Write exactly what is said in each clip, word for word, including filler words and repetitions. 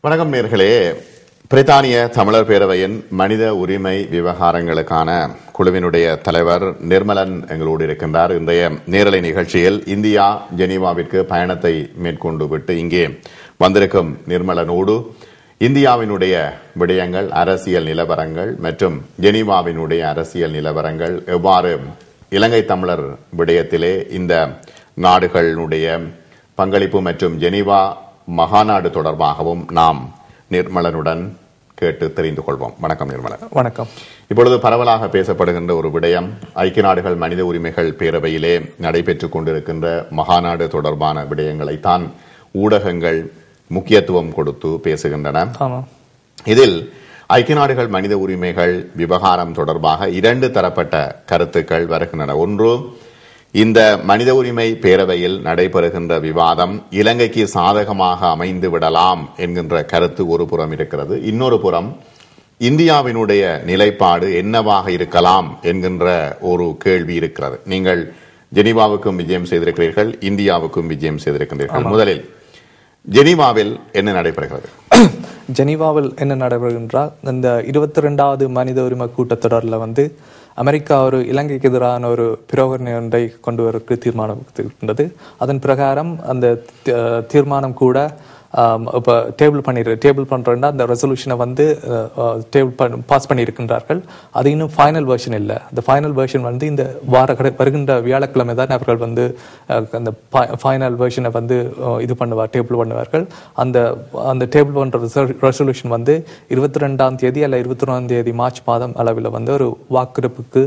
வணக்கம் நேர்களே. பிரித்தானிய தமிழர் பேரவையின் மனித உரிமை விவகாரங்களுக்கான குழுவினுடைய தலைவர் நிர்மலன் எங்களோடு இருக்கின்றார். இன்றைய நேரலை நிகழ்ச்சியில் இந்தியா ஜெனீவாவிற்கு பயணத்தை மேற்கொண்டு விட்டு இங்கே வந்திருக்கும் நிர்மலனோடு இந்தியாவினுடைய விடயங்கள், அரசியல் நிலவரங்கள் மற்றும் ஜெனீவாவினுடைய அரசியல் நிலவரங்கள், எவ்வாறு இலங்கை தமிழர் விடயத்திலே இந்த நாடுகளுடைய பங்களிப்பு மற்றும் ஜெனீவா மகாநாடு தொடர்பாகவும் நாம் நிர்மலனுடன் கேட்டு தெரிந்து கொள்வோம். வணக்கம் நிர்மலன். வணக்கம். இப்பொழுது பரவலாக பேசப்படுகின்ற ஒரு விடயம், ஐக்கிய நாடுகள் மனித உரிமைகள் பேரவையிலே நடைபெற்றுக் கொண்டிருக்கின்ற மகாநாடு தொடர்பான விடயங்களைத்தான் ஊடகங்கள் முக்கியத்துவம் கொடுத்து பேசுகின்றன. இதில் ஐக்கிய நாடுகள் மனித உரிமைகள் விவகாரம் தொடர்பாக இரண்டு தரப்பட்ட கருத்துக்கள் வருகின்றன. ஒன்று, இந்த மனித உரிமை பேரவையில் நடைபெறுகின்ற விவாதம் இலங்கைக்கு சாதகமாக அமைந்து விடலாம் என்கின்ற கருத்து ஒரு புறம் இருக்கிறது. இன்னொரு புறம், இந்தியாவினுடைய நிலைப்பாடு என்னவாக இருக்கலாம் என்கின்ற ஒரு கேள்வி இருக்கிறது. நீங்கள் ஜெனீவாவுக்கும் விஜயம் செய்திருக்கிறீர்கள், இந்தியாவுக்கும் விஜயம் செய்திருக்கின்றீர்கள். முதலில் ஜெனீவாவில் என்ன நடைபெறுகிறது? ஜெனீவாவில் என்ன நடைபெறுகின்றால், இந்த இருபத்தி ரெண்டாவது மனித உரிமை கூட்டத்தொடரில் வந்து அமெரிக்கா ஒரு இலங்கைக்கு எதிரான ஒரு பிரகடனை ஒன்றை கொண்டு வரக்கு தீர்மானம் எடுத்திருக்கின்றது. அதன் பிரகாரம் அந்த தீர்மானம் கூட இப்போ டேபிள் பண்ணிரு டேபிள் பண்ணுறேன்னா அந்த ரெசல்யூஷனை வந்து டேபிள் பாஸ் பண்ணியிருக்கின்றார்கள். அது இன்னும் ஃபைனல் வெர்ஷன் இல்லை. அந்த ஃபைனல் வெர்ஷன் வந்து இந்த வார கடை வருகின்ற வியாழக்கிழமை தான் அவர்கள் வந்து அந்த ஃபைனல் வெர்ஷனை வந்து இது பண்ணுவார் டேபிள் பண்ணுவார்கள். அந்த அந்த டேபிள் பண்ணுற ரெசல்யூஷன் வந்து இருபத்தி ரெண்டாம் தேதி அல்ல இருபத்தி ஒன்றாம் தேதி மார்ச் மாதம் அளவில் வந்து ஒரு வாக்கெடுப்புக்கு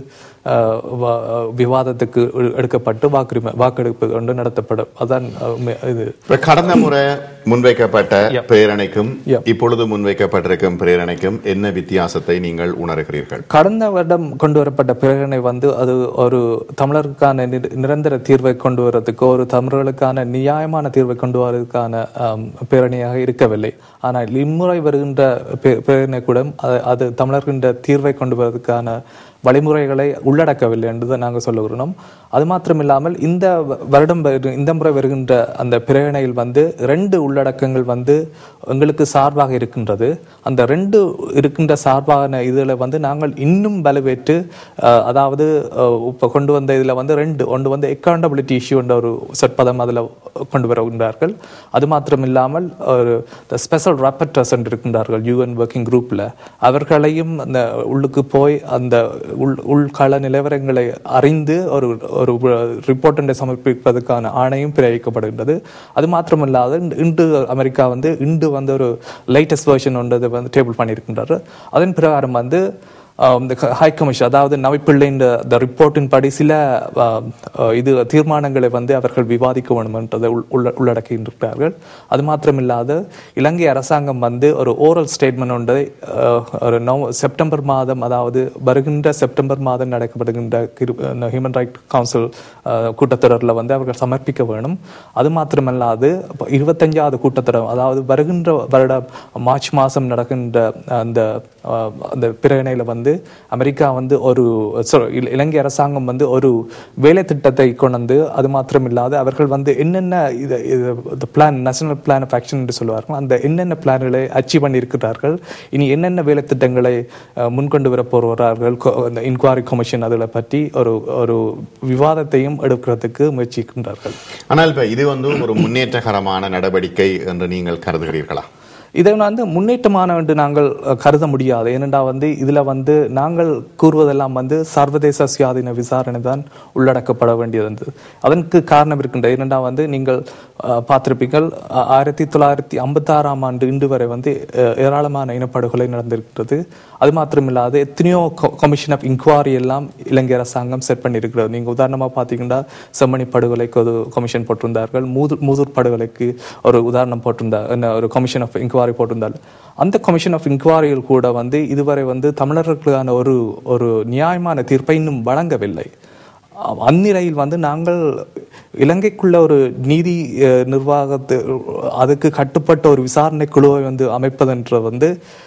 விவாதத்துக்கு எடுக்கப்பட்டு வாக்குரிமை வாக்கெடுப்பு கொண்டு நடத்தப்படும். அதான் இது. கடந்த முறை முன்வைக்கப்பட்ட பிரேரணைக்கும் இப்பொழுது முன்வைக்கப்பட்டிருக்கும் பிரேரணைக்கும் என்ன வித்தியாசத்தை நீங்கள் உணர்கிறீர்கள்? கடந்த வருடம் கொண்டு வரப்பட்ட பிரேரணை வந்து அது ஒரு தமிழருக்கான நிரந்தர தீர்வை கொண்டு வருவதற்கு, ஒரு தமிழர்களுக்கான நியாயமான தீர்வை கொண்டு வருவதற்கான பிரேரணையாக இருக்கவில்லை. ஆனால் இம்முறை வருகின்ற பிரேரணை கூட அது தமிழர்கின்ற தீர்வை கொண்டு வருவதற்கான வழிமுறைகளை உள்ளடக்கவில்லை என்று நாங்கள் சொல்லுகிறோம். அது மாத்திரமில்லாமல் இந்த வருடம் இந்த முறை வருகின்ற அந்த பிரேரணையில் வந்து ரெண்டு உள்ளடக்கங்கள் வந்து எங்களுக்கு சார்பாக இருக்கின்றது. அந்த ரெண்டு இருக்கின்ற சார்பான இதில் வந்து நாங்கள் இன்னும் வலுவேற்று, அதாவது இப்போ கொண்டு வந்த இதில் வந்து ரெண்டு ஒன்று வந்து அக்கௌண்டபிலிட்டி இஷ்யூ என்ற ஒரு சொற்பதம் அதில் கொண்டு வருகின்றார்கள். அது மாத்திரமில்லாமல் ஒரு ஸ்பெஷல் ராப்பர்டர்ஸ் என்று இருக்கின்றார்கள் யூஎன் ஒர்க்கிங் குரூப்பில். அவர்களையும் அந்த உள்ளுக்கு போய் அந்த உள் உள்கள நிலவரங்களை அறிந்து ஒரு ஒரு ரிப்போர்ட் ஒன்றை சமர்ப்பிப்பதற்கான ஆணையம் பிறப்பிக்கப்படுகின்றது. அது மாத்திரமல்லாது இன்று அமெரிக்கா வந்து இன்று வந்து ஒரு லேட்டஸ்ட் வெர்ஷன் ஒன்றை வந்து டேபிள் பண்ணியிருக்கின்றார். அதன் பிரகாரம் வந்து இந்த ஹை கமிஷன், அதாவது நவிப்பிள்ளையின் ரிப்போர்ட்டின் படி சில இது தீர்மானங்களை வந்து அவர்கள் விவாதிக்க வேண்டும் என்றதை உள்ளடக்குகின்றார்கள். அது மாத்திரமில்லாது இலங்கை அரசாங்கம் வந்து ஒரு ஓரல் ஸ்டேட்மெண்ட் ஒன்றை ஒரு நவ செப்டம்பர் மாதம், அதாவது வருகின்ற செப்டம்பர் மாதம் நடக்கப்படுகின்ற ஹியூமன் ரைட்ஸ் கவுன்சில் கூட்டத்தொடரில் வந்து அவர்கள் சமர்ப்பிக்க வேணும். அது மாத்திரமல்லாது இருபத்தஞ்சாவது கூட்டத்தொடர், அதாவது வருகின்ற வருடம் மார்ச் மாதம் நடக்கின்ற அந்த அந்த பிரேரணையில வந்து அமெரிக்கா வந்து ஒரு இலங்கை அரசாங்கம் வந்து ஒரு வேலை திட்டத்தை கொண்டு, அது மாத்திரமில்லாது அவர்கள் வந்து என்னென்ன plan, national plan of action என்று சொல்லுவார்கள், அந்த என்னென்ன பிளான்களை அச்சீவ் பண்ணி இருக்கிறார்கள், இனி என்னென்ன வேலை திட்டங்களை முன்கொண்டு வர போகிறார்கள், இந்த இன்குவாரி கமிஷன் அதில் பற்றி ஒரு ஒரு விவாதத்தையும் எடுக்கிறதுக்கு முயற்சிக்கின்றார்கள். ஆனால் இப்ப இது வந்து ஒரு முன்னேற்றகரமான நடவடிக்கை என்று நீங்கள் கருதுகிறீர்களா? இதை வந்து முன்னேற்றமான என்று நாங்கள் கருத முடியாது. ஏனென்றா வந்து இதில் வந்து நாங்கள் கூறுவதெல்லாம் வந்து சர்வதேச சுயாதீன விசாரணை தான் உள்ளடக்கப்பட வேண்டியது. அதற்கு காரணம் இருக்கின்ற. ஏனென்றா வந்து நீங்கள் பார்த்திருப்பீர்கள், ஆயிரத்தி தொள்ளாயிரத்தி ஐம்பத்தி ஆறாம் ஆண்டு இன்று வரை வந்து ஏராளமான இனப்படுகொலை நடந்திருக்கிறது. அது மாத்திரமில்லாது எத்தனையோ கமிஷன் ஆஃப் இன்குவாரி எல்லாம் இலங்கை அரசாங்கம் செட் பண்ணியிருக்கிறது. நீங்கள் உதாரணமாக பார்த்தீங்கன்னா செம்மணி படுகொலைக்கு ஒரு கமிஷன் போட்டிருந்தார்கள், மூதூர் மூதூர் படுகொலைக்கு ஒரு உதாரணம் போட்டிருந்தார், ஒரு கமிஷன் ஆஃப் இன்குவாரி போட்டிருந்தால் அந்த கமிஷன் ஆஃப் இன்குவாரியில் கூட வந்து இதுவரை வந்து தமிழர்களுக்கான ஒரு ஒரு நியாயமான தீர்ப்பை இன்னும் வழங்கவில்லை. அந்நிலையில் வந்து நாங்கள் இலங்கைக்குள்ள ஒரு நீதி நிர்வாகத்து அதுக்கு கட்டுப்பட்ட ஒரு விசாரணை குழுவை வந்து அமைப்பதென்ற வந்து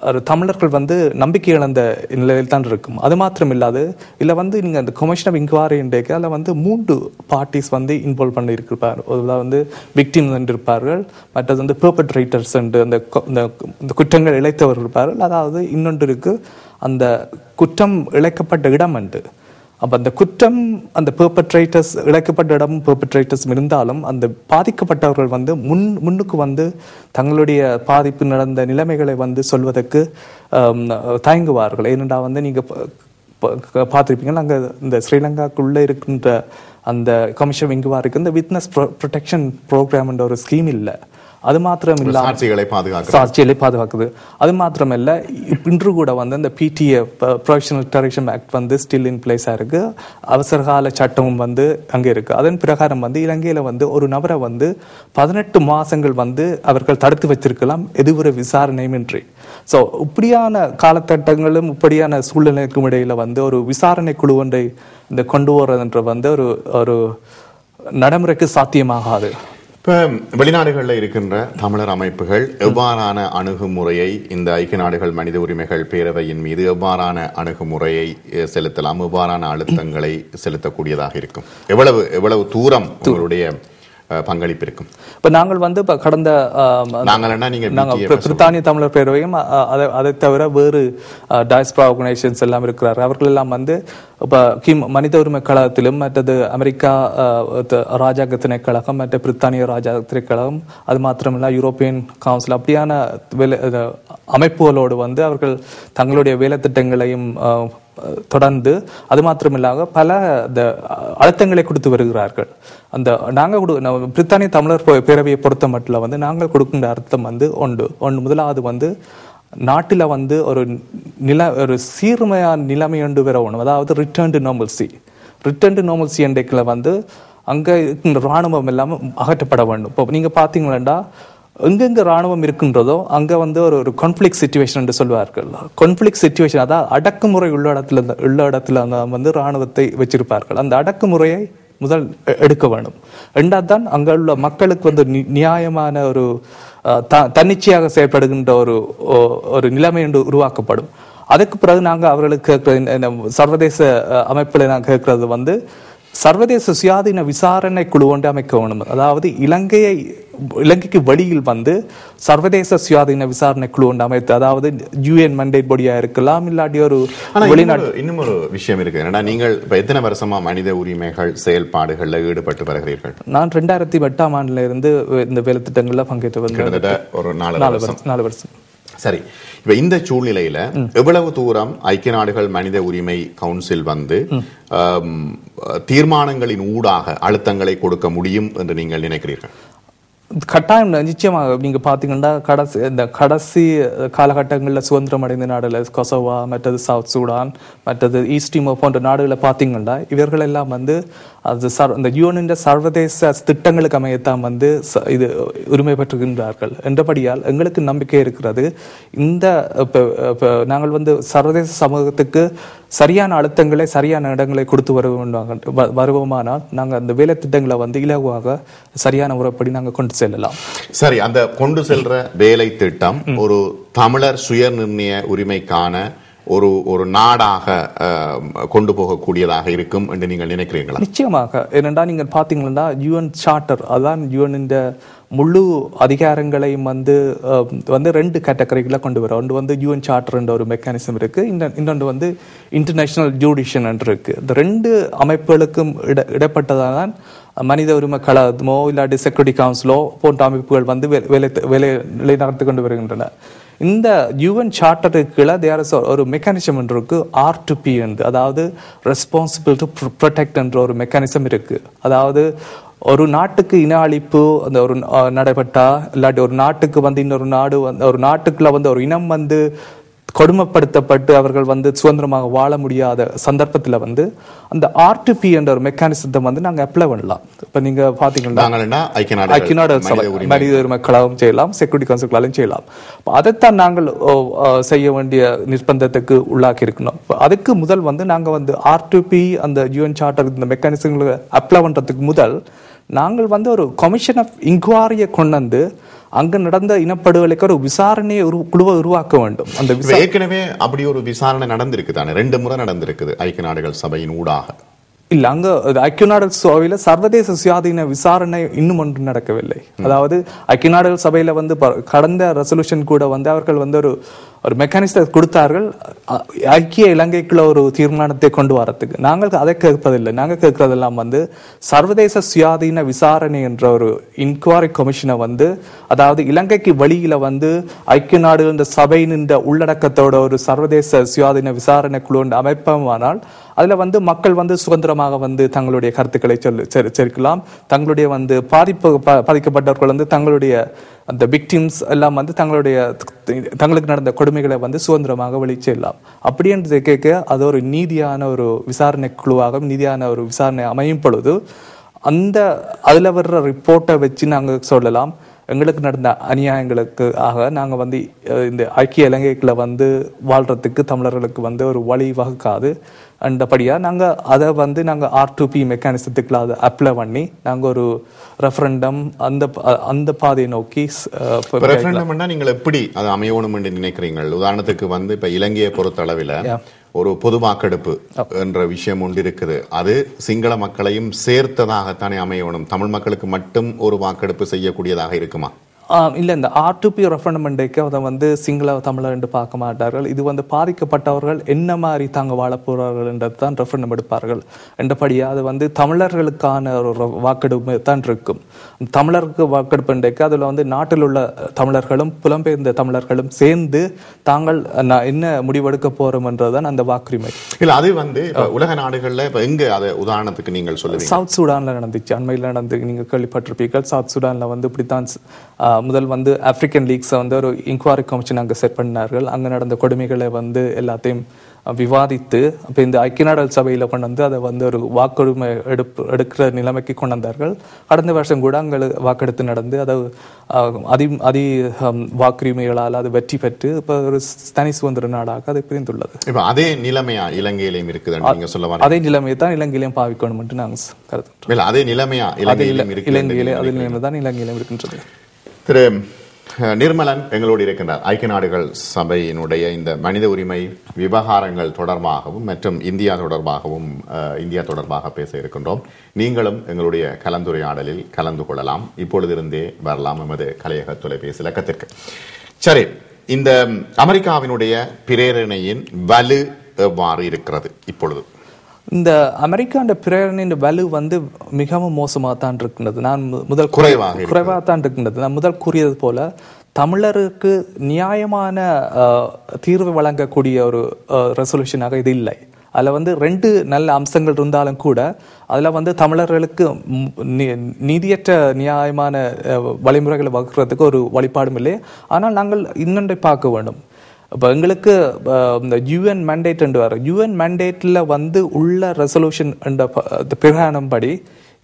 ஒரு தமிழர்கள் வந்து நம்பிக்கை இழந்த நிலையில் தான் இருக்கும். அது மாத்திரம் இல்லாது இல்லை வந்து நீங்கள் அந்த கமிஷன் ஆஃப் இன்குவாரி இன்றைக்கு அதில் வந்து மூன்று பார்ட்டிஸ் வந்து இன்வால்வ் பண்ணி இருப்பார். அதில் வந்து விக்டிம்ஸ் என்று இருப்பார்கள், மற்றது வந்து பெர்பட்ரேட்டர்ஸ் என்று அந்த இந்த குற்றங்கள் இழைத்தவர்கள் இருப்பார்கள். அதாவது இன்னொன்று இருக்கு அந்த குற்றம் இழைக்கப்பட்ட இடம் என்று. அப்போ அந்த குற்றம் அந்த பெர்பட்ரேட்டர்ஸ் இழைக்கப்பட்ட இடமும் பெர்பட்ரேட்டர்ஸ் இருந்தாலும் அந்த பாதிக்கப்பட்டவர்கள் வந்து முன் முன்னுக்கு வந்து தங்களுடைய பாதிப்பு நடந்த நிலைமைகளை வந்து சொல்வதற்கு தயங்குவார்கள். ஏனென்றால் வந்து நீங்கள் பார்த்துருப்பீங்கன்னா அங்கே இந்த ஸ்ரீலங்காக்குள்ளே இருக்கின்ற அந்த கமிஷன் இங்குவாருக்கு இந்த விட்னஸ் ப்ரொடெக்ஷன் ப்ரோக்ராம் என்ற ஒரு ஸ்கீம் இல்லை. அது மாத்திரம் இல்ல சாட்சிகளை பாதுகாக்க சாட்சிகளை பாதுகாக்குது. அது மாத்திரம் இல்ல இன்று கூட வந்து இந்த பிடிஏ ப்ரொஃபஷனல் டெரரிசம் ஆக்ட் வந்து ஸ்டில் இன் பிளேஸா இருக்கு. அவசரகால சட்டமும் வந்து அங்க இருக்கு. அதன் பிரகாரம் வந்து இலங்கையில வந்து ஒரு நபரை வந்து பதினெட்டு மாசங்கள் வந்து அவர்கள் தடுத்து வச்சிருக்கலாம் எதுவரை விசாரணையும் இன்றி. ஸோ இப்படியான காலகட்டங்களும் இப்படியான சூழ்நிலைக்கும் இடையில வந்து ஒரு விசாரணை குழு ஒன்றை இந்த கொண்டு வர்றதுன்ற வந்து ஒரு ஒரு நடைமுறைக்கு சாத்தியமாகாது. இப்ப வெளிநாடுகளில் இருக்கின்ற தமிழர் அமைப்புகள் எவ்வாறான அணுகுமுறையை இந்த ஐக்கிய நாடுகள் மனித உரிமைகள் பேரவையின் மீது எவ்வாறான அணுகுமுறையை செலுத்தலாம், எவ்வாறான அழுத்தங்களை செலுத்தக்கூடியதாக இருக்கும்? எவ்வளவு எவ்வளவு தூரம் உங்களுடைய பங்களிப்பு இருக்கும்? இப்ப நாங்கள் வந்து இப்ப கடந்த பிரித்தானிய தமிழர் பேரவையும் அதை தவிர வேறு டயஸ்பரா ஆர்கனைசேஷன்ஸ் எல்லாம் இருக்கிறார். அவர்கள் எல்லாம் வந்து இப்ப கிம் மனித உரிமை கழகத்திலும் மற்றது அமெரிக்கா ராஜாங்க திணைக்கழகம் மற்ற பிரித்தானிய ராஜாங்க திணைக்கழகம் அது மாத்திரமில்ல யூரோப்பியன் கவுன்சில் அப்படியான அமைப்புகளோடு வந்து அவர்கள் தங்களுடைய வேலை திட்டங்களையும் தொடர்ந்து அது மாத்திரமில்லாத பல அழுத்தங்களை கொடுத்து வருகிறார்கள். அந்த நாங்கள் பிரித்தானிய தமிழர் பேரவையை பொறுத்த மட்டும் வந்து நாங்கள் கொடுக்கின்ற அர்த்தம் வந்து ஒன்று ஒன்று முதலாவது வந்து நாட்டில் வந்து ஒரு நில ஒரு சீர்மையான நிலைமை ஒன்று வர ஒன்று, அதாவது return to normalcy. Return to normalcy இன்றைக்குல வந்து அங்கே இராணுவம் இல்லாமல் அகற்றப்பட வேண்டும். இப்போ நீங்கள் பார்த்தீங்களா எங்கெங்க ராணுவம் இருக்கின்றதோ அங்க வந்து ஒரு ஒரு கான்ஃபிளிக் சிச்சுவேஷன் என்று சொல்வார்கள். கான்ஃபிளிக் சிச்சுவேஷன் அதாவது அடக்குமுறை உள்ள இடத்துல உள்ள இடத்துல வந்து ராணுவத்தை வச்சிருப்பார்கள். அந்த அடக்குமுறையை முதல் எடுக்க வேண்டும். ரெண்டாவது தான் அங்க உள்ள மக்களுக்கு வந்து நியாயமான ஒரு தன்னிச்சையாக செயல்படுகின்ற ஒரு ஒரு நிலைமை என்று உருவாக்கப்படும். அதுக்கு பிறகு நாங்க அவர்களுக்கு சர்வதேச அமைப்புல நாங்க கேட்கறது வந்து சர்வதேச சுயாதீன விசாரணை குழு ஒன்று அமைக்க வேண்டும். அதாவது இலங்கையை இலங்கைக்கு வெளியில் வந்து சர்வதேச சுயாதீன விசாரணை குழு ஒன்று அமைத்து, அதாவது யூஎன் மண்டேட் பாடியா இருக்கலாம், இல்லாட்டி ஒரு வெளிநாட்டு. இன்னும் ஒரு விஷயம் இருக்கு, என்னன்னா நீங்கள் எத்தனை வருஷமா மனித உரிமைகள் செயல்பாடுகள்ல ஈடுபட்டு வருகிறீர்கள்? நான் ரெண்டாயிரத்தி எட்டாம் ஆண்டுல இருந்து இந்த வேலை திட்டங்கள்ல பங்கேற்று வந்து ஒரு நாலு வருஷம் நாலு வருஷம் சரி. இப்ப இந்த சூழ்நிலையில எவ்வளவு தூரம் ஐக்கிய நாடுகள் மனித உரிமை கவுன்சில் வந்து தீர்மானங்களின் ஊடாக அழுத்தங்களை கொடுக்க முடியும் என்று நீங்கள் நினைக்கிறீர்கள்? கட்டாயம் நிச்சயமாக. நீங்க பாத்தீங்கன்னா கடைசி இந்த கடைசி காலகட்டங்களில் சுதந்திரம் அடைந்த நாடுல கொசோவா, மற்றது சவுத் சூடான், மற்றது ஈஸ்ட் டிமோர் போன்ற நாடுகளை பார்த்தீங்கன்னா இவர்கள் எல்லாம் வந்து அது இந்த யூஎன் சர்வதேச திட்டங்களுக்கு அமையத்தான் வந்து இது உரிமை பெற்றுகின்றார்கள் என்றபடியால் எங்களுக்கு நம்பிக்கை இருக்கிறது. இந்த நாங்கள் வந்து சர்வதேச சமூகத்துக்கு சரியான அழுத்தங்களை சரியான இடங்களை கொடுத்து வருவோம் வருவோமானால் நாங்கள் அந்த வேலை திட்டங்களை வந்து இலகுவாக சரியான முறைப்படி நாங்கள் கொண்டு செல்லலாம். சரி, அந்த கொண்டு செல்ற வேலை திட்டம் ஒரு தமிழர் சுய நிர்ணய உரிமைக்கான ஒரு ஒரு நாடாக கொண்டு போகக்கூடியதாக இருக்கும் என்று நீங்கள் நினைக்கிறீங்களா? நிச்சயமாக. ஏனென்றா நீங்கள் பார்த்தீங்கன்னா யூஎன் சார்ட்டர், அதான் யூஎன் முழு அதிகாரங்களையும் வந்து வந்து ரெண்டு கேட்டகரிகளை கொண்டு வரும். ஒன்று வந்து யூஎன் சார்ட்டர் என்ற ஒரு மெக்கானிசம் இருக்கு, இன்னொன்று வந்து இன்டர்நேஷனல் ஜுடிஷியல் என்று இருக்கு. இந்த ரெண்டு அமைப்புகளுக்கும் இட இடப்பட்டதான் மனித உரிமை கழகமோ இல்லாட்டி செக்யூரிட்டி கவுன்சிலோ போன்ற அமைப்புகள் வந்து வேலை வேலை நடத்தி கொண்டு வருகின்றன. இந்த யூஎன் சார்ட்டருக்கு தேர் இஸ் ஒரு மெக்கானிசம் ஒன்று இருக்கு, ஆர் டு பி என்று, அதாவது ரெஸ்பான்சிபிள் டு ப்ரொடெக்ட் என்ற ஒரு மெக்கானிசம் இருக்கு. அதாவது ஒரு நாட்டுக்கு இன அழிப்பு அந்த ஒரு நடைபெற்றா இல்லாட்டி ஒரு நாட்டுக்கு வந்து இன்னொரு நாடு வந்து ஒரு நாட்டுக்குள்ள வந்து ஒரு இனம் வந்து கொடுமைப்படுத்தப்பட்டு அவர்கள் வந்து சுதந்திரமாக வாழ முடியாத சந்தர்ப்பத்தில் வந்து அந்த ஆர்டிபி என்ற ஒரு மெக்கானிசத்தை வந்து நாங்கள் அப்ளை பண்ணலாம். இப்போ நீங்க பாத்தீங்கன்னா ஐக்கிய நாடு மனித உரிமை கழகம் செய்யலாம், செக்யூரிட்டி கவுன்சிலாலும் செய்யலாம். அதைத்தான் நாங்கள் செய்ய வேண்டிய நிர்பந்தத்துக்கு உள்ளாக்கி இருக்கணும். அதுக்கு முதல் வந்து நாங்கள் வந்து ஆர்டிபி அந்த யூஎன் சார்ட்டர் இந்த மெக்கானிசங்களை அப்ளை பண்றதுக்கு முதல் நாங்கள் வந்து ஒரு கமிஷன் ஆஃப் இன்குவாரியை கொண்டு வந்து அங்க நடந்த இனப்படுகொலைக்கு ஒரு விசாரணையை ஒரு குழுவை உருவாக்க வேண்டும். அந்த ஏற்கனவே அப்படி ஒரு விசாரணை நடந்திருக்கு தானே, ரெண்டு முறை நடந்திருக்குது ஐக்கிய நாடுகள் சபையின் ஊடாக. இல்ல, அங்க ஐக்கிய நாடுகள் சபையில சர்வதேச சுயாதீன விசாரணை இன்னும் ஒன்று நடக்கவில்லை. அதாவது ஐக்கிய நாடுகள் சபையில வந்து கடந்த ரெசல்யூஷன் கூட வந்து அவர்கள் வந்து ஒரு ஒரு மெக்கானிசத்தை கொடுத்தார்கள் ஐக்கிய இலங்கைக்குள்ள ஒரு தீர்மானத்தை கொண்டு வரத்துக்கு. நாங்கள் அதை கேட்பதில்லை. நாங்கள் கேட்கறதெல்லாம் வந்து சர்வதேச சுயாதீன விசாரணை என்ற ஒரு இன்குவாரி கமிஷனை வந்து, அதாவது இலங்கைக்கு வெளியில வந்து ஐக்கிய நாடுகள் சபையின் இந்த உள்ளடக்கத்தோட ஒரு சர்வதேச சுயாதீன விசாரணை குழு அமைப்பமானால் அதுல வந்து மக்கள் வந்து சுதந்திரமாக வந்து தங்களுடைய கருத்துக்களை சொல்லு சேர்க்கலாம். தங்களுடைய வந்து பாதிப்பு பாதிக்கப்பட்டவர்கள் வந்து தங்களுடைய அந்த விக்டிம்ஸ் எல்லாம் வந்து தங்களுடைய தங்களுக்கு நடந்த கொடுமைகளை வந்து சுதந்திரமாக வெளிச்செல்லாம். அப்படின்றது கேட்க அது ஒரு நீதியான ஒரு விசாரணை குழுவாக நீதியான ஒரு விசாரணை அமையும் பொழுது அந்த அதுல வர்ற ரிப்போர்ட்டை வச்சு நாங்க சொல்லலாம் எங்களுக்கு நடந்த அநியாயங்களுக்கு ஆக நாங்க வந்து இந்த ஐக்கிய இலங்கைக்குள்ள வந்து வாழ்றதுக்கு தமிழர்களுக்கு வந்து ஒரு வழி வகுக்காது. அந்தபடியா நாங்க அதை வந்து நாங்க ஆர் டூ பி மெக்கானிசத்துக்குள்ள அதை அப்ளை பண்ணி நாங்க ஒரு ரெஃபரண்டம் அந்த அந்த பாதையை நோக்கி ரெஃபரண்டம்னா நீங்கள் எப்படி அது அமையணும் என்று நினைக்கிறீர்கள்? உதாரணத்துக்கு வந்து இப்ப இலங்கையை பொறுத்த அளவில் ஒரு பொது வாக்கெடுப்பு என்ற விஷயம் ஒன்று இருக்குது. அது சிங்கள மக்களையும் சேர்த்ததாகத்தானே அமையணும். தமிழ் மக்களுக்கு மட்டும் ஒரு வாக்கெடுப்பு செய்யக்கூடியதாக இருக்குமா? இல்லை, இந்த ஆர் டூ பி ரெஃபரண்டமெண்ட்டுக்கு அதை வந்து சிங்கள தமிழர் என்று பார்க்க மாட்டார்கள். இது வந்து பாதிக்கப்பட்டவர்கள் என்ன மாதிரி தாங்க வாழ போறார்கள் என்றது தான் ரெஃபரண்டம் எடுப்பார்கள். என்றபடியாக அது வந்து தமிழர்களுக்கான ஒரு வாக்கெடுப்பு தான் இருக்கும். தமிழருக்கு வாக்கெடுப்புக்கு அதில் வந்து நாட்டில் உள்ள தமிழர்களும் புலம்பெயர்ந்த தமிழர்களும் சேர்ந்து தாங்கள் என்ன முடிவெடுக்க போறோம் என்றதுதான் அந்த வாக்குரிமை. இல்லை, அது வந்து உலக நாடுகளில் இப்போ எங்க அதை உதாரணத்துக்கு நீங்கள் சொல்லுவீங்க? சவுத் சூடான்ல நடந்துச்சு, அண்மையில் நடந்து நீங்க கேள்விப்பட்டிருப்பீர்கள். சவுத் சூடான்ல வந்து இப்படித்தான் முதல் வந்து ஆப்பிரிக்கன் லீக்ஸை வந்து ஒரு இன்குவாரி கமிஷன் அங்கே செட் பண்ணார்கள். அங்கே நடந்த கொடுமைகளை வந்து எல்லாத்தையும் விவாதித்து அப்போ இந்த ஐக்கிய நாடுகள் சபையில் கொண்டு வந்து அதை வந்து ஒரு வாக்குரிமை எடுப்பு எடுக்கிற நிலைமைக்கு கொண்டு வந்தார்கள். கடந்த வருஷம் கூட அங்கே வாக்கெடுத்து நடந்து அதை அதி அதி வாக்குரிமைகளால் அது வெற்றி பெற்று இப்போ ஒரு தனி சுதந்திர நாடாக அது பிரிந்துள்ளது. இப்போ அதே நிலைமையா இலங்கையிலையும் இருக்குது நீங்க சொல்ல வர? அதே நிலைமையை தான் இலங்கையிலையும் பாவிக்கணும் என்று நாங்கள் கருதுகிறோம். அதே நிலைமையா இலங்கையிலும் இலங்கையிலே அதே நிலைமை தான் இலங்கையிலும் இருக்கின்றது. திரு நிர்மலன் எங்களோடு இருக்கின்றார். ஐக்கிய நாடுகள் சபையினுடைய இந்த மனித உரிமை விவகாரங்கள் தொடர்பாகவும் மற்றும் இந்தியா தொடர்பாகவும் இந்தியா தொடர்பாக பேச இருக்கின்றோம். நீங்களும் எங்களுடைய கலந்துரையாடலில் கலந்து கொள்ளலாம். இப்பொழுதிருந்தே வரலாம் எமது கலையக தொலைபேசி இலக்கத்திற்கு. சரி, இந்த அமெரிக்காவினுடைய பிரேரணையின் வலு எவ்வாறு இருக்கிறது இப்பொழுது? இந்த அமெரிக்காண்ட பிரேரணையின் வலு வந்து மிகவும் மோசமாக தான் இருக்கின்றது. நான் முதல் குறைவாக குறைவாக தான் இருக்கின்றது. நான் முதல் கூறியது போல தமிழருக்கு நியாயமான தீர்வு வழங்கக்கூடிய ஒரு ரெசல்யூஷனாக இது இல்லை. அதில் வந்து ரெண்டு நல்ல அம்சங்கள் இருந்தாலும் கூட அதில் வந்து தமிழர்களுக்கு நீதியற்ற நியாயமான வழிமுறைகளை வகுக்கிறதுக்கு ஒரு வழிபாடும் இல்லை. ஆனால் நாங்கள் இன்னொன்றை பார்க்க வேண்டும். இப்போ எங்களுக்கு இந்த யூஎன் மேண்டேட் என்று வர யூஎன் மேண்டேட்டில் வந்து உள்ள ரெசல்யூஷன் என்ற பிரகாரம் படி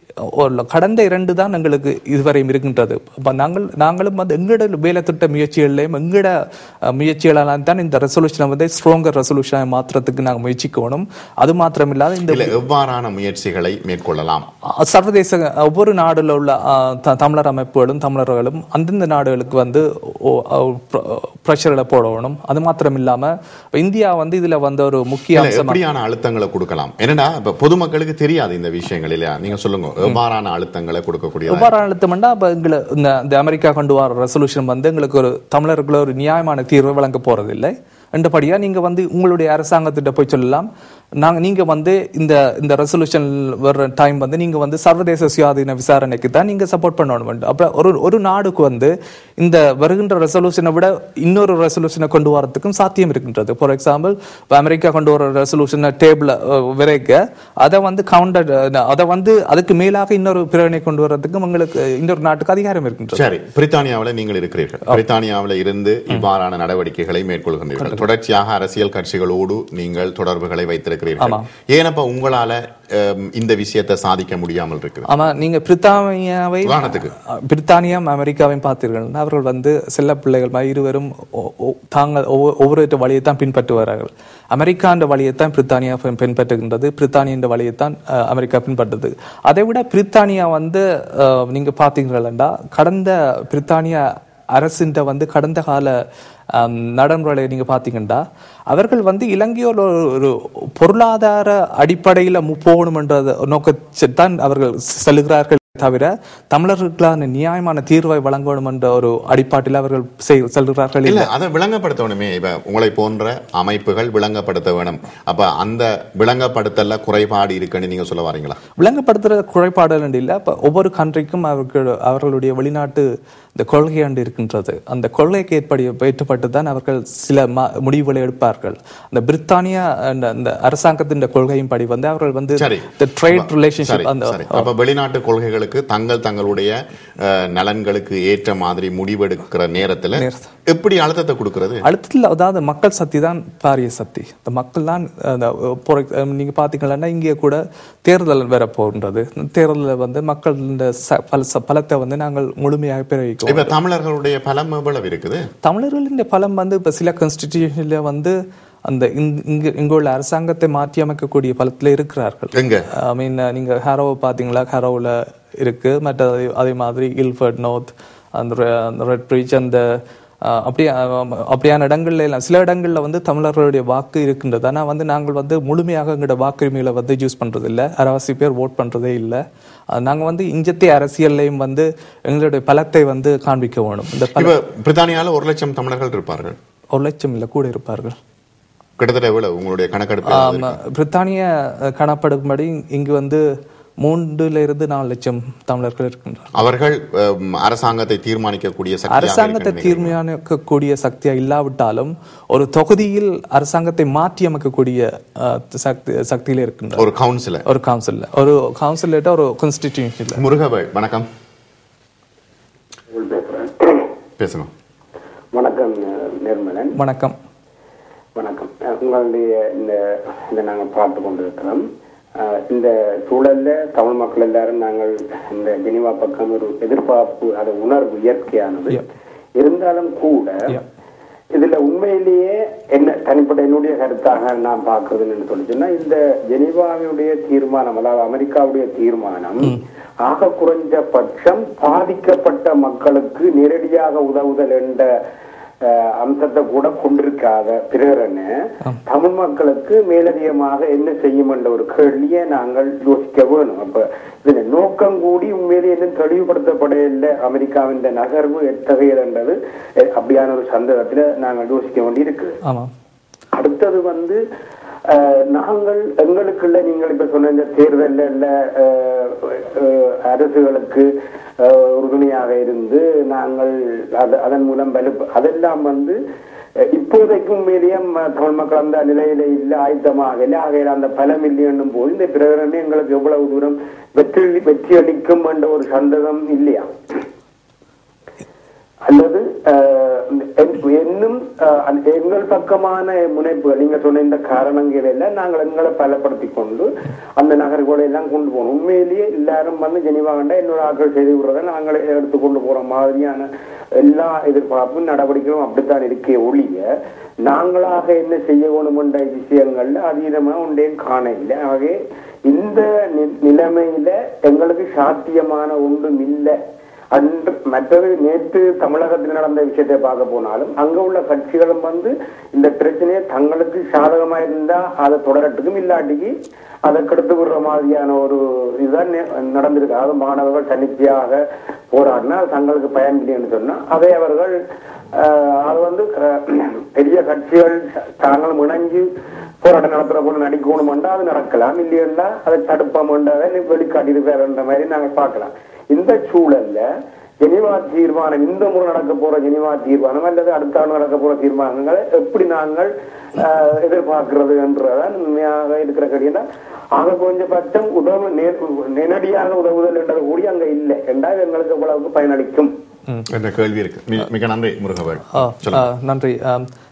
கடந்த இரண்டு தான் எங்களுக்கு இதுவரையும் இருக்கின்றது. அப்போ நாங்கள் நாங்களும் வந்து எங்களோட வேலை திட்ட முயற்சிகளையும் எங்களோட முயற்சிகளால் தான் இந்த ரெசல்யூஷனை வந்து ஸ்ட்ராங்கர் ரெசல்யூஷனை மாற்றுறதுக்கு நாங்கள் முயற்சிக்கணும். அது மாத்திரம் இல்லாத இந்த எவ்வாறான முயற்சிகளை மேற்கொள்ளலாம்? சர்வதேச ஒவ்வொரு நாடுல உள்ள தமிழர் அமைப்புகளும் தமிழர்களும் அந்தந்த நாடுகளுக்கு வந்து பிரஷர்களை போடணும். அது மாத்திரம் இல்லாம இந்தியா வந்து இதுல வந்து ஒரு முக்கிய எப்படியான அழுத்தங்களை கொடுக்கலாம்? என்னன்னா இப்ப பொதுமக்களுக்கு தெரியாது இந்த விஷயங்கள் இல்லையா? நீங்க சொல்லுங்க, எவ்வாறான அழுத்தங்களை கொடுக்கக்கூடிய எவ்வாறான அழுத்தம்னா இந்த அமெரிக்கா கொண்டு வர ரெசல்யூஷன் வந்து எங்களுக்கு ஒரு தமிழர்களுக்கு ஒரு நியாயமான தீர்வை வழங்க போறதில்லை. ரெண்டுபடியா நீங்க வந்து உங்களுடைய அரசாங்கத்திட்ட போய் சொல்லலாம், நாங்க நீங்க வந்து இந்த இந்த ரெசல்யூஷன் வர்ற டைம் வந்து நீங்க வந்து சர்வதேச சுயாதீன விசாரணைக்கு தான் நீங்க சப்போர்ட் பண்ணணும். அப்புறம் ஒரு ஒரு நாடுக்கு வந்து இந்த வருகின்ற ரெசல்யூஷனை விட இன்னொரு ரெசல்யூஷனை கொண்டு வரதுக்கும் சாத்தியம் இருக்கின்றது. ஃபார் எக்ஸாம்பிள், அமெரிக்கா கொண்டு வர ரெசல்யூஷனை டேபிள் விரைக்க அதை வந்து கவுண்டர் அதை வந்து அதுக்கு மேலாக இன்னொரு பிரேரணை கொண்டு வரதுக்கும் உங்களுக்கு இன்னொரு நாட்டுக்கு அதிகாரம் இருக்கின்றது. சரி, பிரித்தானியாவில் நீங்கள் இருக்கிறீர்கள். பிரித்தானியாவில் இருந்து இவ்வாறான நடவடிக்கைகளை மேற்கொள்கின்றீர்கள். தொடர்ச்சியாக அரசியல் கட்சிகளோடு நீங்கள் தொடர்புகளை வைத்திருக்கிறீர்கள். ஏனப்ப உங்களால இந்த விஷயத்தை சாதிக்க முடியாமல் இருக்குது? ஆமா, நீங்க பிரித்தானியாவை பிரித்தானியா அமெரிக்காவையும் பார்த்தீர்கள், அவர்கள் வந்து செல்ல பிள்ளைகள் இருவரும் தாங்கள் ஒவ்வொரு வழியைத்தான் பின்பற்றுவார்கள். அமெரிக்காண்ட வழியைத்தான் பிரித்தானியா பின்பற்றுகின்றது, பிரித்தானிய வழியைத்தான் அமெரிக்கா பின்பற்றுது. அதை விட பிரித்தானியா வந்து நீங்க பார்த்தீங்கன்னா கடந்த பிரித்தானியா அரசின் வந்து கடந்த கால நடைமுறை நீங்க பாத்தீங்கன்னா அவர்கள் வந்து இலங்கையோட ஒரு பொருளாதார அடிப்படையில போகணும் என்ற நோக்கத்தான் அவர்கள் செல்கிறார்கள் தவிர தமிழர்களுக்கான நியாயமான தீர்வை வழங்க வேண்டும் என்ற ஒரு அடிப்பாட்டில் அவர்கள் செல்கிறார்கள். இல்ல, அதை விளங்கப்படுத்தணுமே. இப்ப உங்களை போன்ற அமைப்புகள் விளங்கப்படுத்த வேணும். அப்ப அந்த விளங்கப்படுத்தல குறைபாடு இருக்குன்னு நீங்க சொல்ல வரீங்களா? விளங்கப்படுத்துற குறைபாடு இல்ல. அப்ப ஒவ்வொரு கண்ட்ரிக்கும் அவர்கள் அவர்களுடைய வெளிநாட்டு இந்த கொள்கை ஆண்டு இருக்கின்றது. அந்த கொள்கைக்கு ஏற்படி ஏற்றப்பட்டு தான் அவர்கள் சில முடிவுகளை எடுப்பார்கள். அந்த பிரித்தானியா அந்த அரசாங்கத்தின் கொள்கையின் படி வந்து அவர்கள் வந்து ட்ரேட் ரிலேஷன்ஷிப் அந்த அப்ப வெளிநாட்டு கொள்கைகளுக்கு தங்கள் தங்களுடைய நலன்களுக்கு ஏற்ற மாதிரி முடிவெடுக்கிற நேரத்தில் எப்படி அழுத்தத்தை கொடுக்கிறது? அழுத்தத்தில் அதாவது மக்கள் சக்தி தான் பாரிய சக்தி. இந்த மக்கள் தான் நீங்க பாத்தீங்கன்னா இங்கே கூட தேர்தல் வர போகின்றது. தேர்தலில் வந்து மக்கள் பலத்தை வந்து நாங்கள் முழுமையாக பிரிவிக்கிறோம். இப்ப தமிழர்களுடைய பலம் எவ்வளவு இருக்குது? தமிழர்களின் பலம் வந்து இப்ப சில கான்ஸ்டிடியூஷன்ல வந்து அந்த இங்க இங்க உள்ள அரசாங்கத்தை மாற்றி அமைக்கக்கூடிய பலத்துல இருக்கிறார்கள். ஐ மீன் நீங்க ஹாரோவை பாத்தீங்களா? ஹாரோவில் இருக்கு. மற்ற அதே மாதிரி இல்ஃபர்ட் நோர்த், அந்த ரெட் பிரிட்ஜ், அந்த அப்படியே அப்படியான இடங்கள்ல எல்லாம் சில இடங்கள்ல வந்து தமிழர்களுடைய வாக்கு இருக்கின்றது. ஆனா வந்து நாங்கள் வந்து முழுமையாக எங்களோட வாக்குரிமையில வந்து யூஸ் பண்றது இல்லை. அரைவாசி பேர் ஓட் பண்றதே இல்லை. நாங்க வந்து இஞ்சத்தை அரசியல்லையும் வந்து எங்களுடைய பலத்தை வந்து காண்பிக்க வேணும். இந்த பிரித்தானியால ஒரு லட்சம் தமிழர்கள் இருப்பார்கள். ஒரு லட்சம் இல்ல, கூட இருப்பார்கள். கிட்டத்தட்ட எவ்வளவு உங்களுடைய கணக்கெடுப்பு? பிரித்தானிய கணக்கெடுப்படி இங்கு வந்து மூன்றுல இருந்து நாலு லட்சம் தமிழர்கள் இருக்கின்றனர். அவர்கள் அரசாங்கத்தை தீர்மானிக்கக்கூடிய அரசாங்கத்தை தீர்மானிக்கக்கூடிய சக்தியா இல்லாவிட்டாலும் ஒரு தொகுதியில் அரசாங்கத்தை மாற்றி அமைக்கக்கூடிய சக்தி சக்தியில இருக்கின்ற ஒரு கவுன்சில் ஒரு கவுன்சில் ஒரு கவுன்சில் ஒரு கான்ஸ்டிடியூஷன். முருகவேல் வணக்கம். பேசுங்க. வணக்கம் நிர்மலன். வணக்கம். வணக்கம். உங்களுடைய இந்த இதை நாங்கள் பார்த்து கொண்டிருக்கிறோம். இந்த சூழல்ல தமிழ் மக்கள் எல்லாரும் நாங்கள் இந்த ஜெனிவா பக்கம் ஒரு எதிர்பார்ப்பு, அது உணர்வு இயற்கையானது இருந்தாலும் கூட இதுல உண்மையிலேயே என்ன தனிப்பட்ட என்னுடைய கருத்தாக நான் பார்க்கறதுன்னு சொல்லிச்சுன்னா, இந்த ஜெனிவாவுடைய தீர்மானம், அதாவது அமெரிக்காவுடைய தீர்மானம் ஆக குறைஞ்சபட்சம் பாதிக்கப்பட்ட மக்களுக்கு நேரடியாக உதவுதல் என்ற அம்சத்தை கூட கொண்டிருக்காத பிரேரணை தமிழ் மக்களுக்கு மேலதிகமாக என்ன செய்யும் என்ற ஒரு கேள்வியை நாங்கள் யோசிக்க வேணும். அப்ப இதுல நோக்கம் கூடி உண்மையிலே இன்னும் தெளிவுபடுத்தப்படையில்லை அமெரிக்காவின் நகர்வு எத்தகையது என்றது அப்படியான ஒரு சந்தர்ப்பத்துல நாங்கள் யோசிக்க வேண்டி இருக்கு. அடுத்தது வந்து நாங்கள் எங்களுக்குள்ள நீங்கள் இப்ப சொன்ன இந்த தேர்தல்ல அரசுகளுக்கு உறுதுணையாக இருந்து நாங்கள் அதன் மூலம் வலு அதெல்லாம் வந்து இப்போதைக்கும் மீறியம் தமிழ் மக்கள் அந்த நிலையில இல்ல, ஆயத்தமாக இல்லை. ஆகையில் அந்த பல மில்லியனும் போது இந்த பிரகடனமே எங்களுக்கு எவ்வளவு தூரம் வெற்றி வெற்றி அளிக்கும் என்ற ஒரு சந்தேகம் இல்லையா? அல்லது இன்னும் எங்கள் பக்கமான முனைப்புகள் நீங்க சொன்ன இந்த காரணங்கள் எல்லாம் நாங்கள் எங்களை பலப்படுத்தி கொண்டு அந்த நகர்களை எல்லாம் கொண்டு போகணும். உண்மையிலேயே எல்லாரும் வந்து ஜெனிவா கண்டா இன்னொரு ஆட்கள் செய்து விடுறத நாங்கள் எடுத்து கொண்டு போற மாதிரியான எல்லா எதிர்பார்ப்பும் நடவடிக்கைகளும் அப்படித்தான் இருக்கே ஒழிய நாங்களாக என்ன செய்ய வேணும் என்ற விஷயங்கள்ல அதீதமா ஒன்றையும் காண இல்லை. ஆகவே இந்த நிலைமையில எங்களுக்கு சாத்தியமான ஒன்றும் இல்லை. அன்று மற்றது நேற்று தமிழகத்தில் நடந்த விஷயத்தை பார்க்க போனாலும் அங்க உள்ள கட்சிகளும் வந்து இந்த பிரச்சனையை தங்களுக்கு சாதகமா இருந்தா அதை தொடரட்டுக்கும், இல்லாட்டிக்கு அதை கெடுத்து விடுற மாதிரியான ஒரு இதுதான் நடந்திருக்கு. அதாவது மாணவர்கள் தன்னிச்சையாக போராடினா தங்களுக்கு பயன் இல்லைன்னு சொன்னா அதை அவர்கள் அது வந்து பெரிய கட்சிகள் தாங்களும் இணைஞ்சு போராட்டம் நடத்துற போல நடிக்கணும்ன்றா அது நடக்கலாம், இல்லையா அதை தடுப்போம்ன்றதை வெளிக்காட்டியிருக்காருன்ற மாதிரி நாங்கள் பார்க்கலாம். இந்த சூழல்ல ஜெனிவா தீர்மானம், இந்த முறை நடக்க போற ஜெனிவா தீர்மானம் அல்லது அடுத்த ஆண்டு நடக்க போற தீர்மானங்களை எப்படி நாங்கள் எதிர்பார்க்கிறது என்றதான் உண்மையாக இருக்கிற கேட்டீங்கன்னா, ஆக கொஞ்சபட்சம் உதவு நேரடியாக உதவுதல் என்றது கூடி அங்க இல்லை என்றால் எங்களுக்கு எவ்வளவுக்கு பயனளிக்கும் என்ற கேள்வி இருக்கு. மிக நன்றி முருகவேல். நன்றி.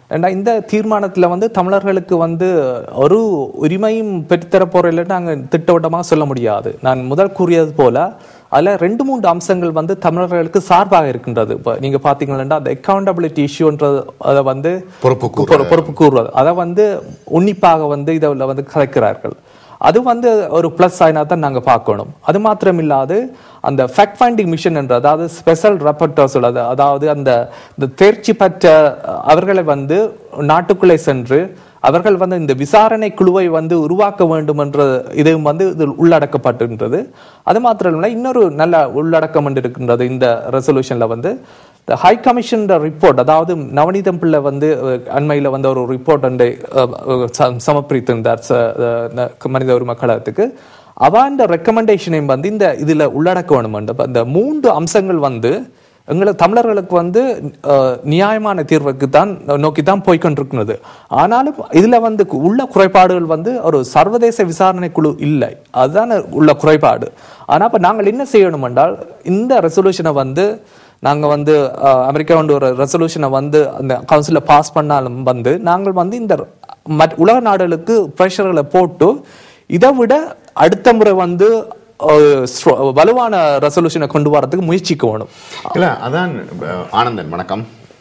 ஏன்னா இந்த தீர்மானத்துல வந்து தமிழர்களுக்கு வந்து ஒரு உரிமையும் பெற்றுத்தர போற இல்லைன்னு நாங்கள் திட்டவட்டமாக சொல்ல முடியாது. நான் முதல் கூறியது போல அதுல ரெண்டு மூன்று அம்சங்கள் வந்து தமிழர்களுக்கு சார்பாக இருக்கின்றது. இப்போ நீங்க பாத்தீங்கன்னா அந்த அக்கௌண்டபிலிட்டி இஷ்யூன்றது அதை வந்து பொறுப்பு பொறுப்பு கூறுவது அதை வந்து உன்னிப்பாக வந்து இதில் வந்து கலைக்கிறார்கள். அது வந்து ஒரு பிளஸ் ஆயினா தான் நாங்க பார்க்கணும். அது மாத்திரம் இல்லாது அந்த ஃபேக்ட் ஃபைண்டிங் மிஷன் என்ற அதாவது ஸ்பெஷல் ரெப்பர்டர்ஸ் அதாவது அந்த தேர்ச்சி பெற்ற அவர்களை வந்து நாட்டுக்குள்ளே சென்று அவர்கள் வந்து இந்த விசாரணை குழுவை வந்து உருவாக்க வேண்டும் என்ற இதுவும் வந்து இதில் உள்ளடக்கப்பட்டிருந்தது. அது மாத்திரம் இல்லை, இன்னொரு நல்ல உள்ளடக்கம் இருக்கின்றது இந்த ரெசல்யூஷன்ல வந்து ஹை கமிஷன் ரிப்போர்ட். அதாவது நவநீதம் பிள்ளை வந்து அண்மையில் வந்து ஒரு ரிப்போர்ட் ஒன்றை சமர்ப்பித்திருந்தார் மனித உரிமை கழகத்துக்கு. அவன் ரெக்கமெண்டேஷனையும் வந்து இந்த இதுல உள்ளடக்க வேணும். இந்த மூன்று அம்சங்கள் வந்து எங்களுக்கு தமிழர்களுக்கு வந்து நியாயமான தீர்வுக்கு தான் நோக்கி தான் போய்கொண்டிருக்கிறது. ஆனாலும் இதுல வந்து உள்ள குறைபாடுகள் வந்து ஒரு சர்வதேச விசாரணை குழு இல்லை, அதுதான் உள்ள குறைபாடு. ஆனா இப்ப நாங்கள் என்ன செய்யணும் என்றால் இந்த ரெசல்யூஷனை வந்து நாங்கள் வந்து அமெரிக்கா வந்து ஒரு ரெசல்யூஷனை வந்து அந்த கவுன்சிலில் பாஸ் பண்ணாலும் வந்து நாங்கள் வந்து இந்த உலக நாடுகளுக்கு ப்ரெஷர்களை போட்டு இதை விட அடுத்த முறை வந்து வலுவான ரெசல்யூஷனை கொண்டு வரதுக்கு முயற்சிக்க வேணும். இல்ல அதான் ஆனந்தன் வணக்கம்.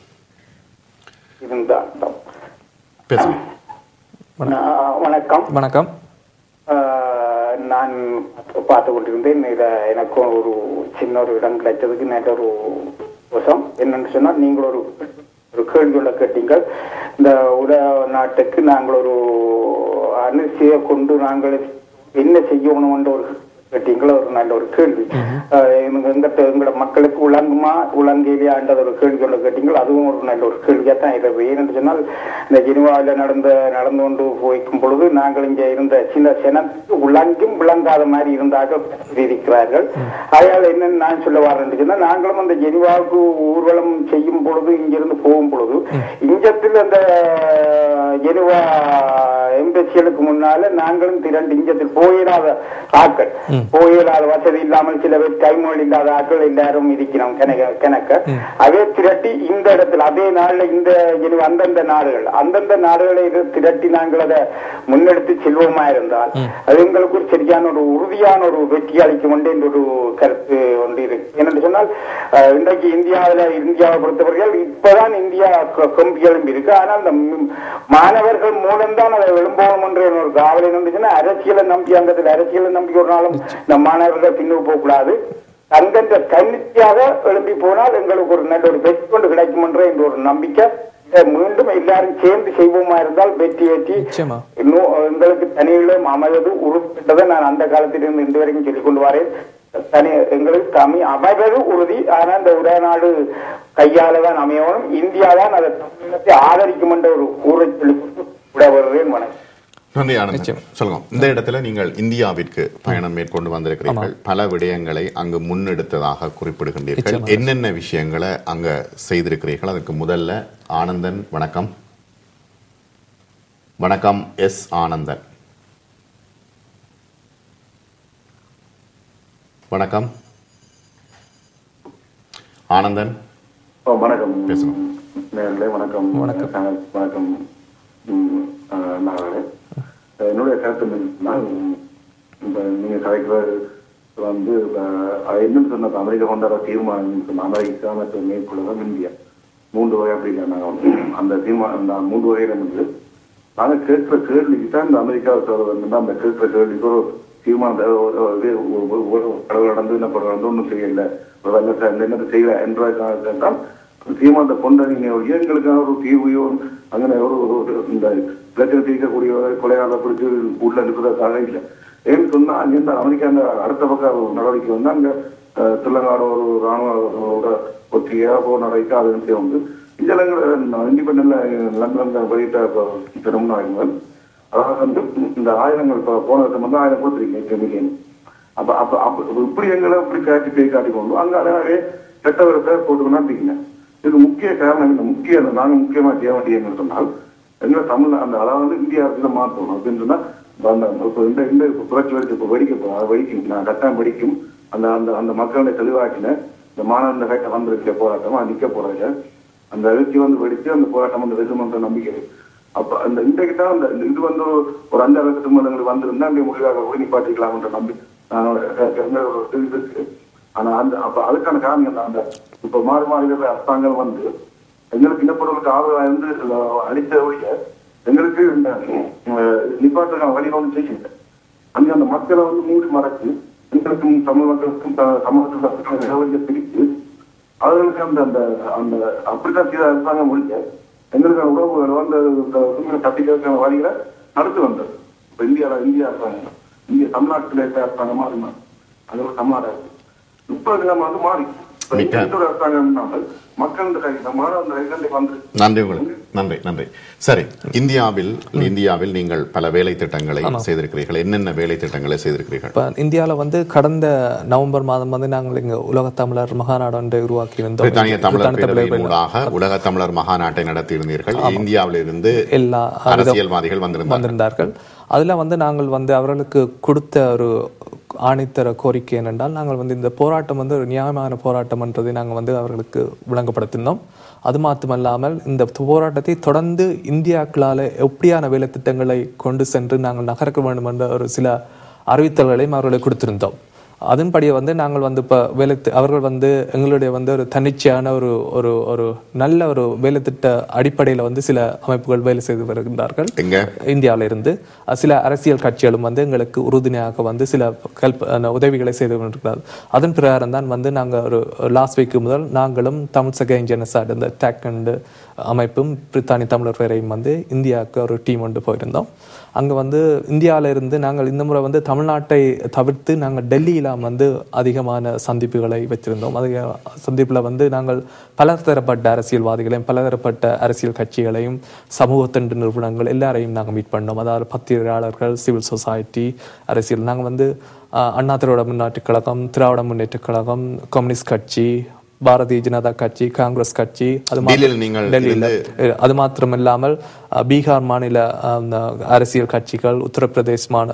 வணக்கம் வணக்கம். நான் பார்த்து கொண்டிருந்தேன். இத எனக்கும் ஒரு சின்ன ஒரு இடம் கிடைச்சதுக்கு நேற்று ஒரு வருஷம் என்னன்னு சொன்னால் நீங்கள் ஒரு ஒரு கேள்வியுள்ள கேட்டீங்கள். இந்த உலக நாட்டுக்கு நாங்கள் ஒரு அனுசியை கொண்டு நாங்கள் என்ன செய்யணும் என்ற ஒரு கேட்டீங்களா ஒரு நல்ல ஒரு கேள்வி. எங்கிட்ட எங்களோட மக்களுக்கு உலங்குமா உலங்கையிலேயாண்டது ஒரு கேள்வியோட கேட்டீங்களா, அதுவும் ஒரு நல்ல ஒரு கேள்வியா தான் இருக்கு. ஏன்னு சொன்னால் இந்த ஜெனிவாவில் நடந்த நடந்து கொண்டு போய்க்கும் பொழுது நாங்கள் இங்கே இருந்த சில செனத்துக்கு உலங்கும் விளங்காத மாதிரி இருந்தாக இருக்கிறார்கள். அதனால என்னன்னு நான் சொல்ல வரேன்னு சொன்னா, நாங்களும் அந்த ஜெனிவாவுக்கு ஊர்வலம் செய்யும் பொழுது இங்கிருந்து போகும் பொழுது இஞ்சத்தில் அந்த ஜெனிவா எம்பசிகளுக்கு முன்னால நாங்களும் திரண்டு இஞ்சத்தில் போயிடாத ஆட்கள் போயிடாத வசதி இல்லாமல் சில பேர் கைமொழி இல்லாத ஆட்கள் எல்லாரும் இருக்கிறோம் கணக்க அதே திரட்டி இந்த இடத்துல அதே நாள்ல இந்த அந்தந்த நாடுகள் அந்தந்த நாடுகளை திரட்டி நாங்கள் அதை முன்னெடுத்து செல்வோமா இருந்தால் அது எங்களுக்கு ஒரு சரியான ஒரு உறுதியான ஒரு வெற்றி அளிக்கும் என்ற ஒரு கருத்து ஒன்று இருக்கு. என்னென்னு சொன்னால் இன்றைக்கு இந்தியாவில இந்தியாவை பொறுத்தவர்கள் இப்பதான் இந்தியா கொம்பி எழும்பி இருக்கு. ஆனால் இந்த மாணவர்கள் மூலம்தான் அதை எழும்போம் என்ற ஒரு காவலை இருந்துச்சுன்னா அரசியலை நம்பி அங்கத்தில் அரசியலை நம்பி ஒரு நாளும் இந்த மாணவர்கள் பின்னுக்கு போக கூடாது. அங்கன்ற தன்னிச்சையாக எழும்பி போனால் எங்களுக்கு ஒரு நல்ல ஒரு வெற்றி கொண்டு கிடைக்கும் என்ற இந்த ஒரு நம்பிக்கை மீண்டும் எல்லாரும் சேர்ந்து செய்வோமா இருந்தால் வெற்றி வெற்றி எங்களுக்கு தனியிலும் அமைவது உறுதிப்பட்டதை நான் அந்த காலத்திலிருந்து இன்று வரைக்கும் சொல்லிக் கொண்டு வரேன். தனி எங்களுக்கு தமிழ் அமைவது உறுதி. ஆனால் இந்த உலக நாடு கையாலதான் அமையணும், இந்தியா தான் அதை தமிழகத்தை ஆதரிக்கும் என்ற ஒரு ஊரை சொல்லி விட வருவேன். வணக்கம். நன்றி ஆனந்தன். சொல்லுங்க, இந்த இடத்துல நீங்கள் இந்தியாவிற்கு பயணம் மேற்கொண்டு வந்திருக்கிறீர்கள், பல விடயங்களை அங்கு முன்னெடுத்ததாக குறிப்பிடுகின்றீர்கள். என்னென்ன விஷயங்களை அங்க செய்திருக்கிறீர்கள்? அதுக்கு முதல்ல ஆனந்தன் வணக்கம். வணக்கம் எஸ் ஆனந்தன். வணக்கம் ஆனந்தன். வணக்கம். பேசணும். வணக்கம் வணக்கம் வணக்கம். என்னுடைய கருத்து நீங்க கலைக்கிறது வந்து என்னன்னு சொன்ன அமெரிக்கா கொண்டாட தீர்மானம் அமெரிக்கா மற்றும் மேற்கொள்ளதான் இந்தியா மூன்று வகை அப்படி இல்லை. நாங்கள் அந்த தீர்மானம் மூன்று வகையில வந்து நாங்கள் கேட்கிற கேள்விக்கு தான் இந்த அமெரிக்காவை சொல்றது. அந்த கேட்கிற கேள்விக்கு ஒரு தீர்மானம் கடவுள் நடந்து என்ன நடந்து ஒன்றும் செய்யல என்ன செய்யல என்றால் தீர்மானத்தை கொண்டாடிங்க எங்களுக்கான ஒரு தீர்வையோ அங்கே ஒரு இந்த பிரச்சனை தீர்க்கக்கூடிய கொலையாளர் பிடிச்சி உள்ள இருக்கிறதுக்காக இல்லை. ஏன்னு சொன்னா அங்கிருந்து அமெரிக்கா அந்த அடுத்த பக்கம் நடவடிக்கை வந்து அங்க தெலங்கானா ஒரு ராணுவ ஒத்திகையா போர் நடவடிக்கை அது வந்து வந்து இந்தியாவில் இண்டிபெண்டன்ட்ல லண்டன் வெளியிட்ட பெரும்பாலும் அதாவது வந்து இந்த ஆயுதங்கள் இப்போ போன வருஷம் வந்து ஆயுதம் கொடுத்துருக்கீங்க. அப்ப அப்ப அப்ப இப்படி எங்களை இப்படி காட்டி பேய் காட்டி கொண்டு அங்க அதே கெட்ட விரத்தை போட்டுக்கொண்டா இருக்கீங்க. இதுக்கு முக்கிய காரணம் இந்த முக்கிய நாங்கள் முக்கியமா செய்ய வேண்டியதுன்னு சொன்னால் எங்களை தமிழ் அந்த அதாவது இந்தியா அரசுல மாற்றணும் அப்படின்னு சொன்னா இந்த இந்த புரட்சி வச்சு இப்போ வெடிக்க வெடிக்கும் நான் கட்டாயம் வெடிக்கும் அந்த அந்த அந்த மக்களை தெளிவாக்கின இந்த மாணவன் கைட்ட வந்திருக்க போராட்டமா நிக்க போறாங்க. அந்த எழுச்சி வந்து வெடிச்சு அந்த போராட்டம் வந்து வெல்லுமன்ற நம்பிக்கை. அப்ப அந்த இன்றைக்கு தான் அந்த இது வந்து ஒரு அஞ்சாறு வருஷத்துக்கு மேல எங்களுக்கு வந்திருந்தா அங்கே முடிவாக போய் நிப்பாட்டிக்கலாம்ன்ற நம்பிக்கை இருக்கு. ஆனா அந்த அப்ப அதுக்கான காரணம் தான் அந்த இப்ப மாறி மாறி அரசாங்கம் வந்து எங்களுக்கு இனப்படுவதற்கு ஆதரவாக இருந்து அளித்த ஒழிய எங்களுக்கு இந்த நிப்பாட்டுக்கான வழி ஒன்று செய்யல. அங்கே அந்த மக்களை வந்து மூடி மறைச்சு எங்களுக்கும் தமிழ் மக்களுக்கும் சமூகத்துக்கும் பிரித்து அவர்களுக்கு அந்த அந்த அந்த அப்படித்தான் செய்த அரசாங்கம் முடிஞ்ச எங்களுக்கான உறவுகளை வந்து தட்டி கேட்கிற வழிகளை நடத்து வந்தது. இப்ப இந்தியாவில் இந்தியா அரசாங்கம் இந்திய தமிழ்நாட்டில் இருக்க அரசாங்கமா இருந்தாங்க. அது ஒரு தமிழ்நாடு இருக்கு. முப்பது நம்ம வந்து மாறி அரசாங்கம் இல்லாமல் மக்கள் வந்து நன்றி உங்களுக்கு நன்றி நன்றி. சரி, இந்தியாவில் இந்தியாவில் நீங்கள் பல வேலை திட்டங்களை செய்திருக்கிறீர்கள். என்னென்ன வேலை திட்டங்களை செய்திருக்கிறீர்கள்? இந்தியாவில் வந்து கடந்த நவம்பர் மாதம் வந்து நாங்கள் இங்க உலக தமிழர் மகாநாடு ஒன்றை உருவாக்கி இருந்தோம். பிரித்தானிய தமிழர் பேரவையினூடாக உலக தமிழர் மகாநாட்டை நடத்தி இருந்தீர்கள். இந்தியாவில் இருந்து எல்லா அரசியல்வாதிகள் வந்திருந்தார்கள். அதுல வந்து நாங்கள் வந்து அவர்களுக்கு கொடுத்த ஒரு ஆணித்தர கோரிக்கை என்னென்றால், நாங்கள் வந்து இந்த போராட்டம் வந்து ஒரு நியாயமான போராட்டம் என்றதை நாங்கள் வந்து அவர்களுக்கு விளங்கப்படுத்தினோம். அது மாத்திரமல்லாமல் இந்த போராட்டத்தை தொடர்ந்து இந்தியாக்களால் எப்படியான வேலை திட்டங்களை கொண்டு சென்று நாங்கள் நகர்க்க வேண்டும் என்ற ஒரு சில அறிவித்தல்களையும் அவர்களுக்கு கொடுத்திருந்தோம். அதன்படியே வந்து நாங்கள் வந்து இப்போ வேலை அவர்கள் வந்து எங்களுடைய வந்து ஒரு தன்னிச்சையான ஒரு ஒரு ஒரு நல்ல ஒரு வேலை திட்ட அடிப்படையில் வந்து சில அமைப்புகள் வேலை செய்து வருகின்றார்கள். இந்தியாவில இருந்து சில அரசியல் கட்சிகளும் வந்து எங்களுக்கு உறுதுணையாக வந்து சில கல்ப உதவிகளை செய்து கொண்டிருக்கிறார்கள். அதன் பிரகாரம் தான் வந்து நாங்கள் ஒரு லாஸ்ட் வீக் முதல் நாங்களும் தமிழ் சகை ஜெனசாய்டு இந்த டேக் அண்டு அமைப்பும் பிரித்தானிய தமிழர் பேரையும் வந்து இந்தியாவுக்கு ஒரு டீம் கொண்டு போயிருந்தோம். அங்கே வந்து இந்தியாவில இருந்து நாங்கள் இந்த முறை வந்து தமிழ்நாட்டை தவிர்த்து நாங்கள் டெல்லியில் வந்து அதிகமான சந்திப்புகளை வச்சிருந்தோம். அதிக சந்திப்பில் வந்து நாங்கள் பலதரப்பட்ட அரசியல்வாதிகளையும் பலதரப்பட்ட அரசியல் கட்சிகளையும் சமூக தொண்டு நிறுவனங்கள் எல்லாரையும் நாங்கள் மீட் பண்ணோம். அதாவது பத்திரிகையாளர்கள், சிவில் சொசைட்டி, அரசியல். நாங்கள் வந்து அண்ணா திராவிட முன்னேற்றக் கழகம், திராவிட முன்னேற்றக் கழகம், கம்யூனிஸ்ட் கட்சி, பாரதிய ஜனதா கட்சி, காங்கிரஸ் கட்சி, அது டெல்லியில் அது மாத்திரம் இல்லாமல் பீகார் மாநில அரசியல் கட்சிகள், உத்தரப்பிரதேச மான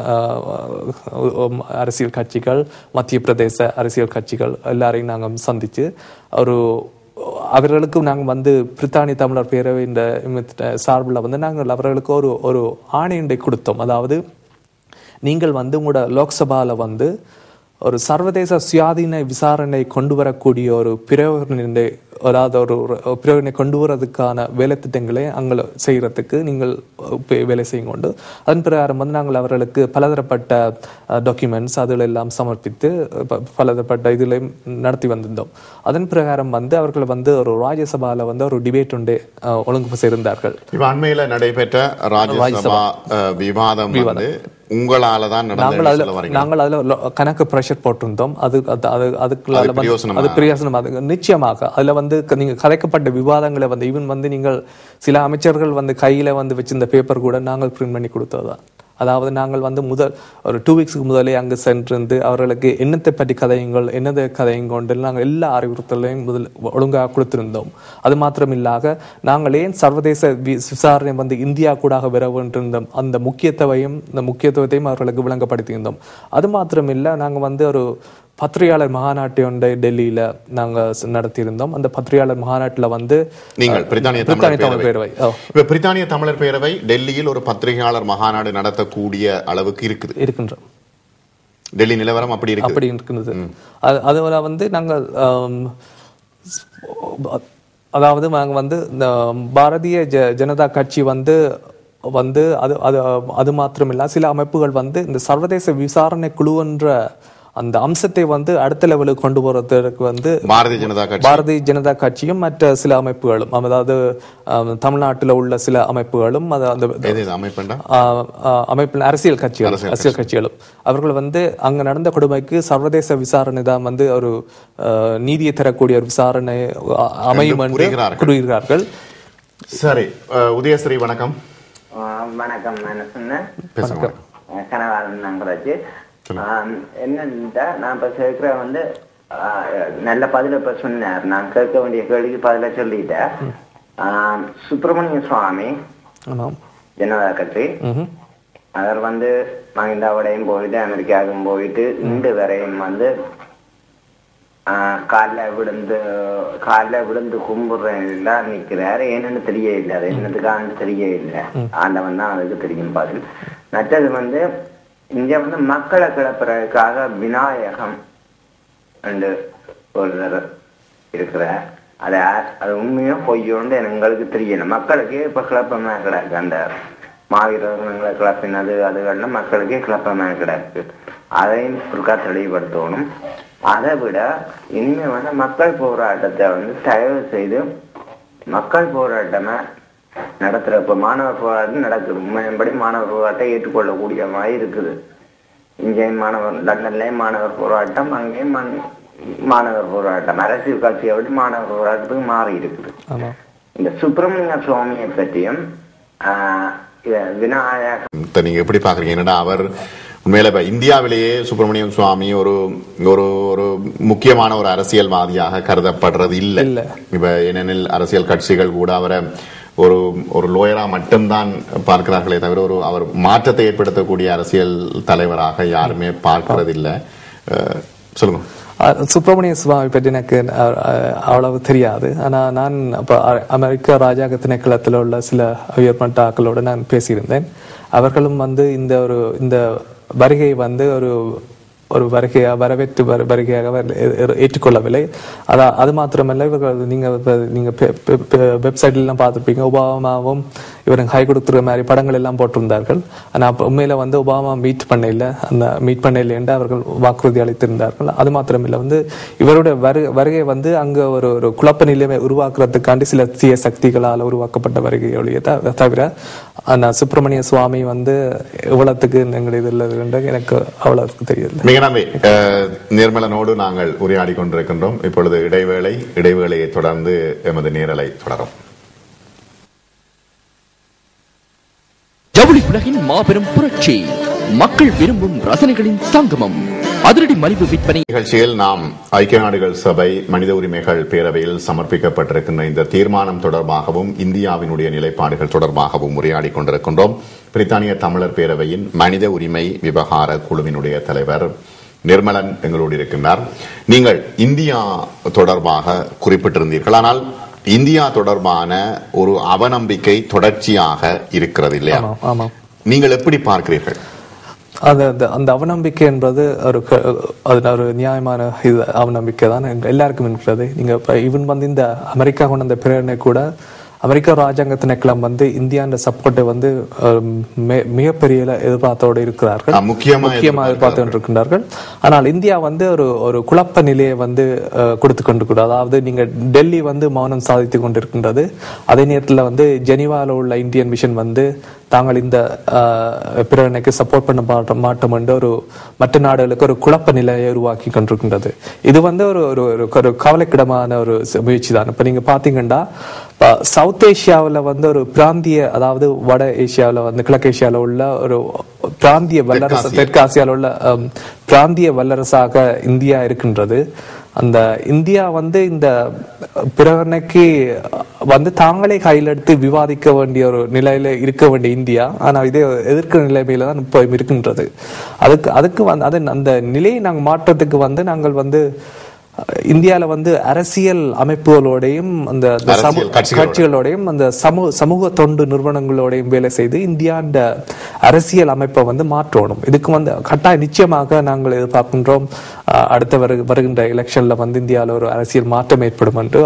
அரசியல் கட்சிகள், மத்திய பிரதேச அரசியல் கட்சிகள் எல்லாரையும் நாங்கள் சந்திச்சு ஒரு அவர்களுக்கு நாங்கள் வந்து பிரித்தானிய தமிழர் பேரவை இந்த சார்பில் வந்து நாங்கள் அவர்களுக்கு ஒரு ஒரு ஆணையண்டை கொடுத்தோம். அதாவது நீங்கள் வந்து உங்களோட லோக்சபாவில் வந்து ஒரு சர்வதேச சுயாதீன விசாரணை கொண்டு வரக்கூடிய ஒரு பிரயோகனை அதாவது ஒரு பிரயோகனை கொண்டு வரதுக்கான வேலை திட்டங்களை அங்கே செய்கிறதுக்கு நீங்கள் வேலை செய்யும் கொண்டு அதன் பிரகாரம் வந்து நாங்கள் அவர்களுக்கு பலதரப்பட்ட டாக்குமெண்ட்ஸ் அதில் எல்லாம் சமர்ப்பித்து பலதரப்பட்ட இதில் நடத்தி வந்திருந்தோம். அதன் பிரகாரம் வந்து அவர்கள் வந்து ஒரு ராஜ்யசபாவில் வந்து ஒரு டிபேட் ஒன்றே ஒழுங்கு செய்திருந்தார்கள். இப்போ அண்மையில் நடைபெற்ற ராஜ்யசபா விவாதம் வந்து உங்களால தான் நாங்கள் அதுல கணக்கு பிரஷர் போட்டிருந்தோம். அது அதுக்குள்ள அது பிரயோசனம் நிச்சயமாக அதுல வந்து நீங்க கலைக்கப்பட்ட விவாதங்களை வந்து ஈவன் வந்து நீங்கள் சில அமைச்சர்கள் வந்து கையில வந்து வச்சிருந்த பேப்பர் கூட நாங்கள் பிரிண்ட் பண்ணி கொடுத்ததுதான். அதாவது நாங்கள் வந்து முதல் ஒரு டூ வீக்ஸுக்கு முதலே அங்கு சென்றிருந்து அவர்களுக்கு என்னத்தை பற்றி கதையுங்கள் என்னதை கதையுங்கொண்டு நாங்கள் எல்லா அறிவுறுத்தலையும் முதல் ஒழுங்காக கொடுத்திருந்தோம். அது மாத்திரம் இல்லாத நாங்கள் ஏன் சர்வதேச விசாரணை வந்து இந்தியா கூட வர வேண்டியிருந்தோம் அந்த முக்கியத்துவையும் இந்த முக்கியத்துவத்தையும் அவர்களுக்கு விளங்கப்படுத்தியிருந்தோம். அது மாத்திரம் இல்லை, நாங்கள் வந்து ஒரு பத்திரிகையாளர் மகாநாட்டை ஒன்றை டெல்லியில நாங்க நடத்தியிருந்தோம். அந்த பத்திரிகையாளர் மகாநாட்டில் வந்து நீங்கள் பிரித்தானிய தமிழர் பேரவை இப்ப பிரித்தானிய தமிழர் பேரவை டெல்லியில் ஒரு பத்திரிகையாளர் மகாநாடு நடத்தக்கூடிய அளவுக்கு இருக்குது இருக்கின்றோம். டெல்லி நிலவரம் அப்படி இருக்கு அப்படி இருக்கிறது. அதுல வந்து நாங்கள் அதாவது நாங்க வந்து இந்த பாரதிய ஜனதா கட்சி வந்து வந்து அது அது மாத்திரமில்ல சில அமைப்புகள் வந்து இந்த சர்வதேச விசாரணை குழுவென்ற அந்த அம்சத்தை வந்து அடுத்த லெவலுக்கு கொண்டு போறதுக்கு வந்து பாரதிய ஜனதா கட்சி பாரதிய ஜனதா கட்சியும் மற்ற சில அமைப்புகளும் அதாவது தமிழ்நாட்டில் உள்ள சில அமைப்புகளும் அமைப்பு அரசியல் கட்சிகள் அரசியல் கட்சிகளும் அவர்கள் வந்து அங்க நடந்த கொடுமைக்கு சர்வதேச விசாரணை தான் வந்து ஒரு நீதியை தரக்கூடிய ஒரு விசாரணை அமையும் என்று கூறுகிறார்கள். சரி, உதயஸ்ரீ வணக்கம். வணக்கம். நான் சொன்னேன் கனவாளன் நாங்கராஜ். என்னன்னா நான் இப்ப கேட்கிற வந்து நல்ல பதில இப்ப சொன்னார். நான் கேட்க வேண்டிய கேள்விக்கு பதில சொல்லிட்டேன். சுப்பிரமணிய சுவாமி ஜனதா கட்சி அவர் வந்து மகிந்தாவோடையும் போயிட்டு அமெரிக்காவுக்கும் போயிட்டு இன்று வரையும் வந்து காலில் விழுந்து காலில் விழுந்து கும்பிடுறேன் நிற்கிறாரு. என்னன்னு தெரிய இல்லை, அது என்னதுக்கான தெரிய இல்லை. ஆண்டவன் தான் அதுக்கு தெரியும் பதில். மற்றது வந்து இங்க வந்து மக்களை கிளப்புறதுக்காக விநாயகம் என்று ஒருத்தர் இருக்கிற அது அது உண்மையோ பொய்யோன்னு எங்களுக்கு தெரியல. மக்களுக்கு இப்ப கிளப்பமா கிடக்கு. அந்த மாவீரர்களை கிளப்பினது அதுகள்லாம் மக்களுக்கே கிளப்பமா கிடக்கு. அதையும் குறுக்கா தெளிவுபடுத்தணும். அதை விட இனிமே வந்து மக்கள் போராட்டத்தை வந்து தயவு செய்து மக்கள் போராட்டமா நடத்துற இப்ப மாணவர் போராட்டம் நடக்குது. உண்மையின்படி மாணவர் போராட்டம் ஏற்றுக்கொள்ளக்கூடிய மாதிரி இருக்குது. இங்கேயும் மாணவர் லண்டன்லயும் மாணவர் போராட்டம், அங்கேயும் மாணவர் போராட்டம் அரசியல் கட்சியை விட்டு மாணவர் போராட்டத்துக்கு மாறி இருக்குது. இந்த சுப்பிரமணிய சுவாமியை பற்றியும் விநாயகர் நீங்க எப்படி பாக்குறீங்க? என்னடா அவர் உண்மையில இப்ப இந்தியாவிலேயே சுப்பிரமணியம் சுவாமி ஒரு ஒரு ஒரு முக்கியமான ஒரு அரசியல்வாதியாக கருதப்படுறது இல்லை. இப்ப ஏனெனில் அரசியல் கட்சிகள் கூட அவரை ஒரு ஒரு லோயரா மட்டும்தான் பார்க்கிறார்களே தவிர ஒரு அவர் மாற்றத்தை ஏற்படுத்தக்கூடிய அரசியல் தலைவராக யாருமே பார்க்கிறது இல்லை. சொல்லுங்க. சுப்பிரமணிய சுவாமி பற்றி எனக்கு அவ்வளவு தெரியாது. ஆனா நான் அப்ப அமெரிக்க ராஜாங்க திணைக்களத்தில் உள்ள சில உயர்மட்ட ஆக்களோடு நான் பேசியிருந்தேன். அவர்களும் வந்து இந்த ஒரு இந்த வருகை வந்து ஒரு ஒரு வருகையா வரவேற்று வருகையாக ஏற்றுக்கொள்ளவில்லை. அதா அது மாத்திரமல்ல, இவர்கள் நீங்க நீங்க வெப்சைட்ல எல்லாம் பார்த்துருப்பீங்க, ஒபாமாவும் இவருக்கு கை கொடுத்துற மாதிரி படங்கள் எல்லாம் போட்டிருந்தார்கள். ஆனா உண்மையில வந்து ஒபாமா மீட் பண்ணல, அந்த மீட் பண்ணல என்று அவர்கள் வாக்குறுதி அளித்திருந்தார்கள். அது மாத்திரமில்லை, வந்து இவருடைய வருகை வந்து அங்க ஒரு ஒரு குழப்ப நிலைமை உருவாக்குறதுக்காண்டி சில தீய சக்திகளால் உருவாக்கப்பட்ட வருகையொழிய தவிர ஆனா சுப்பிரமணிய சுவாமி வந்து இவ்வளவுக்கு எங்கள் இதில் எனக்கு அவ்வளவுக்கு தெரியல. நன்றி. நிர்மலனோடு நாங்கள் உரையாடி கொண்டிருக்கின்றோம். இப்பொழுது இடைவேளை. இடைவேளையை தொடர்ந்து எமது நேரலை தொடரும். ஜவுளி உலகின் மாபெரும் புரட்சி, மக்கள் விரும்பும் ரசனைகளின் சங்கமம், அதிரடி மலிவு விற்பனை நிகழ்ச்சியில் நாம் ஐக்கிய நாடுகள் சபை மனித உரிமைகள் பேரவையில் சமர்ப்பிக்கப்பட்டிருக்கின்ற இந்த தீர்மானம் தொடர்பாகவும் இந்தியாவினுடைய நிலைப்பாடுகள் தொடர்பாகவும் உரையாடி கொண்டிருக்கின்றோம். பிரித்தானிய தமிழர் பேரவையின் மனித உரிமை விவகார குழுவினுடைய தலைவர் நிர்மலன் எங்களோடு இருக்கின்றார். நீங்கள் இந்தியா தொடர்பாக குறிப்பிட்டிருந்தீர்கள். ஆனால் இந்தியா தொடர்பான ஒரு அவநம்பிக்கை தொடர்ச்சியாக இருக்கிறது இல்லையா? நீங்கள் எப்படி பார்க்கிறீர்கள்? அந்த அந்த அவநம்பிக்கை என்பது ஒரு ஒரு நியாயமான இது அவநம்பிக்கை தான் எல்லாருக்கும் இருக்கிறது. நீங்க இவன் வந்து இந்த அமெரிக்கா கொண்ட அந்த பிரேரணை கூட அமெரிக்க ராஜாங்க திணைக்களம் வந்து இந்தியா சப்போர்ட்டை வந்து மிகப்பெரிய எதிர்பார்த்தோடு இருக்கிறார்கள், முக்கியமா எதிர்பார்த்து கொண்டிருக்கின்றார்கள். ஆனால் இந்தியா வந்து ஒரு ஒரு குழப்ப நிலையை வந்து கொடுத்து கொண்டிருக்கிறது. அதாவது நீங்க டெல்லி வந்து மௌனம் சாதித்து கொண்டிருக்கின்றது. அதே நேரத்தில் வந்து ஜெனீவாவில் உள்ள இந்தியன் மிஷன் வந்து தாங்கள் இந்த பிரேரணைக்கு சப்போர்ட் பண்ண மாட்டோம் என்று ஒரு மற்ற நாடுகளுக்கு ஒரு குழப்ப நிலையை உருவாக்கி கொண்டிருக்கின்றது. இது வந்து ஒரு ஒரு கவலைக்கிடமான ஒரு முயற்சி தான். இப்ப நீங்க பாத்தீங்கன்னா சவுத் ஏசியாவில் வந்து ஒரு பிராந்திய, அதாவது வட ஏசியாவில் வந்து கிழக்கு ஏசியாவில் உள்ள ஒரு பிராந்திய வல்லரசு, தெற்கு ஆசியாவில் உள்ள பிராந்திய வல்லரசாக இந்தியா இருக்கின்றது. அந்த இந்தியா வந்து இந்த பிரேரணைக்கு வந்து தாங்களே கையில் எடுத்து விவாதிக்க வேண்டிய ஒரு நிலையில இருக்க வேண்டிய இந்தியா, ஆனா இதே எதிர்க்கிற நிலைமையில தான் இப்போ இருக்கின்றது. அதுக்கு அதுக்கு வந்து அது அந்த நிலையை நாங்கள் மாற்றத்துக்கு வந்து நாங்கள் வந்து இந்தியால வந்து அரசியல் அமைப்புகளோடையும் அந்த கட்சிகளோடையும் அந்த சமூக சமூக தொண்டு நிறுவனங்களோடையும் வேலை செய்து இந்தியாண்ட அரசியல் அமைப்பை வந்து மாற்றணும். இதுக்கு வந்து கட்டாய நிச்சயமாக நாங்கள் எதிர்பார்க்கின்றோம். அடுத்த வருகின்ற எலெக்ஷன்ல வந்து இந்தியாவில் ஒரு அரசியல் மாற்றம் ஏற்படும் என்று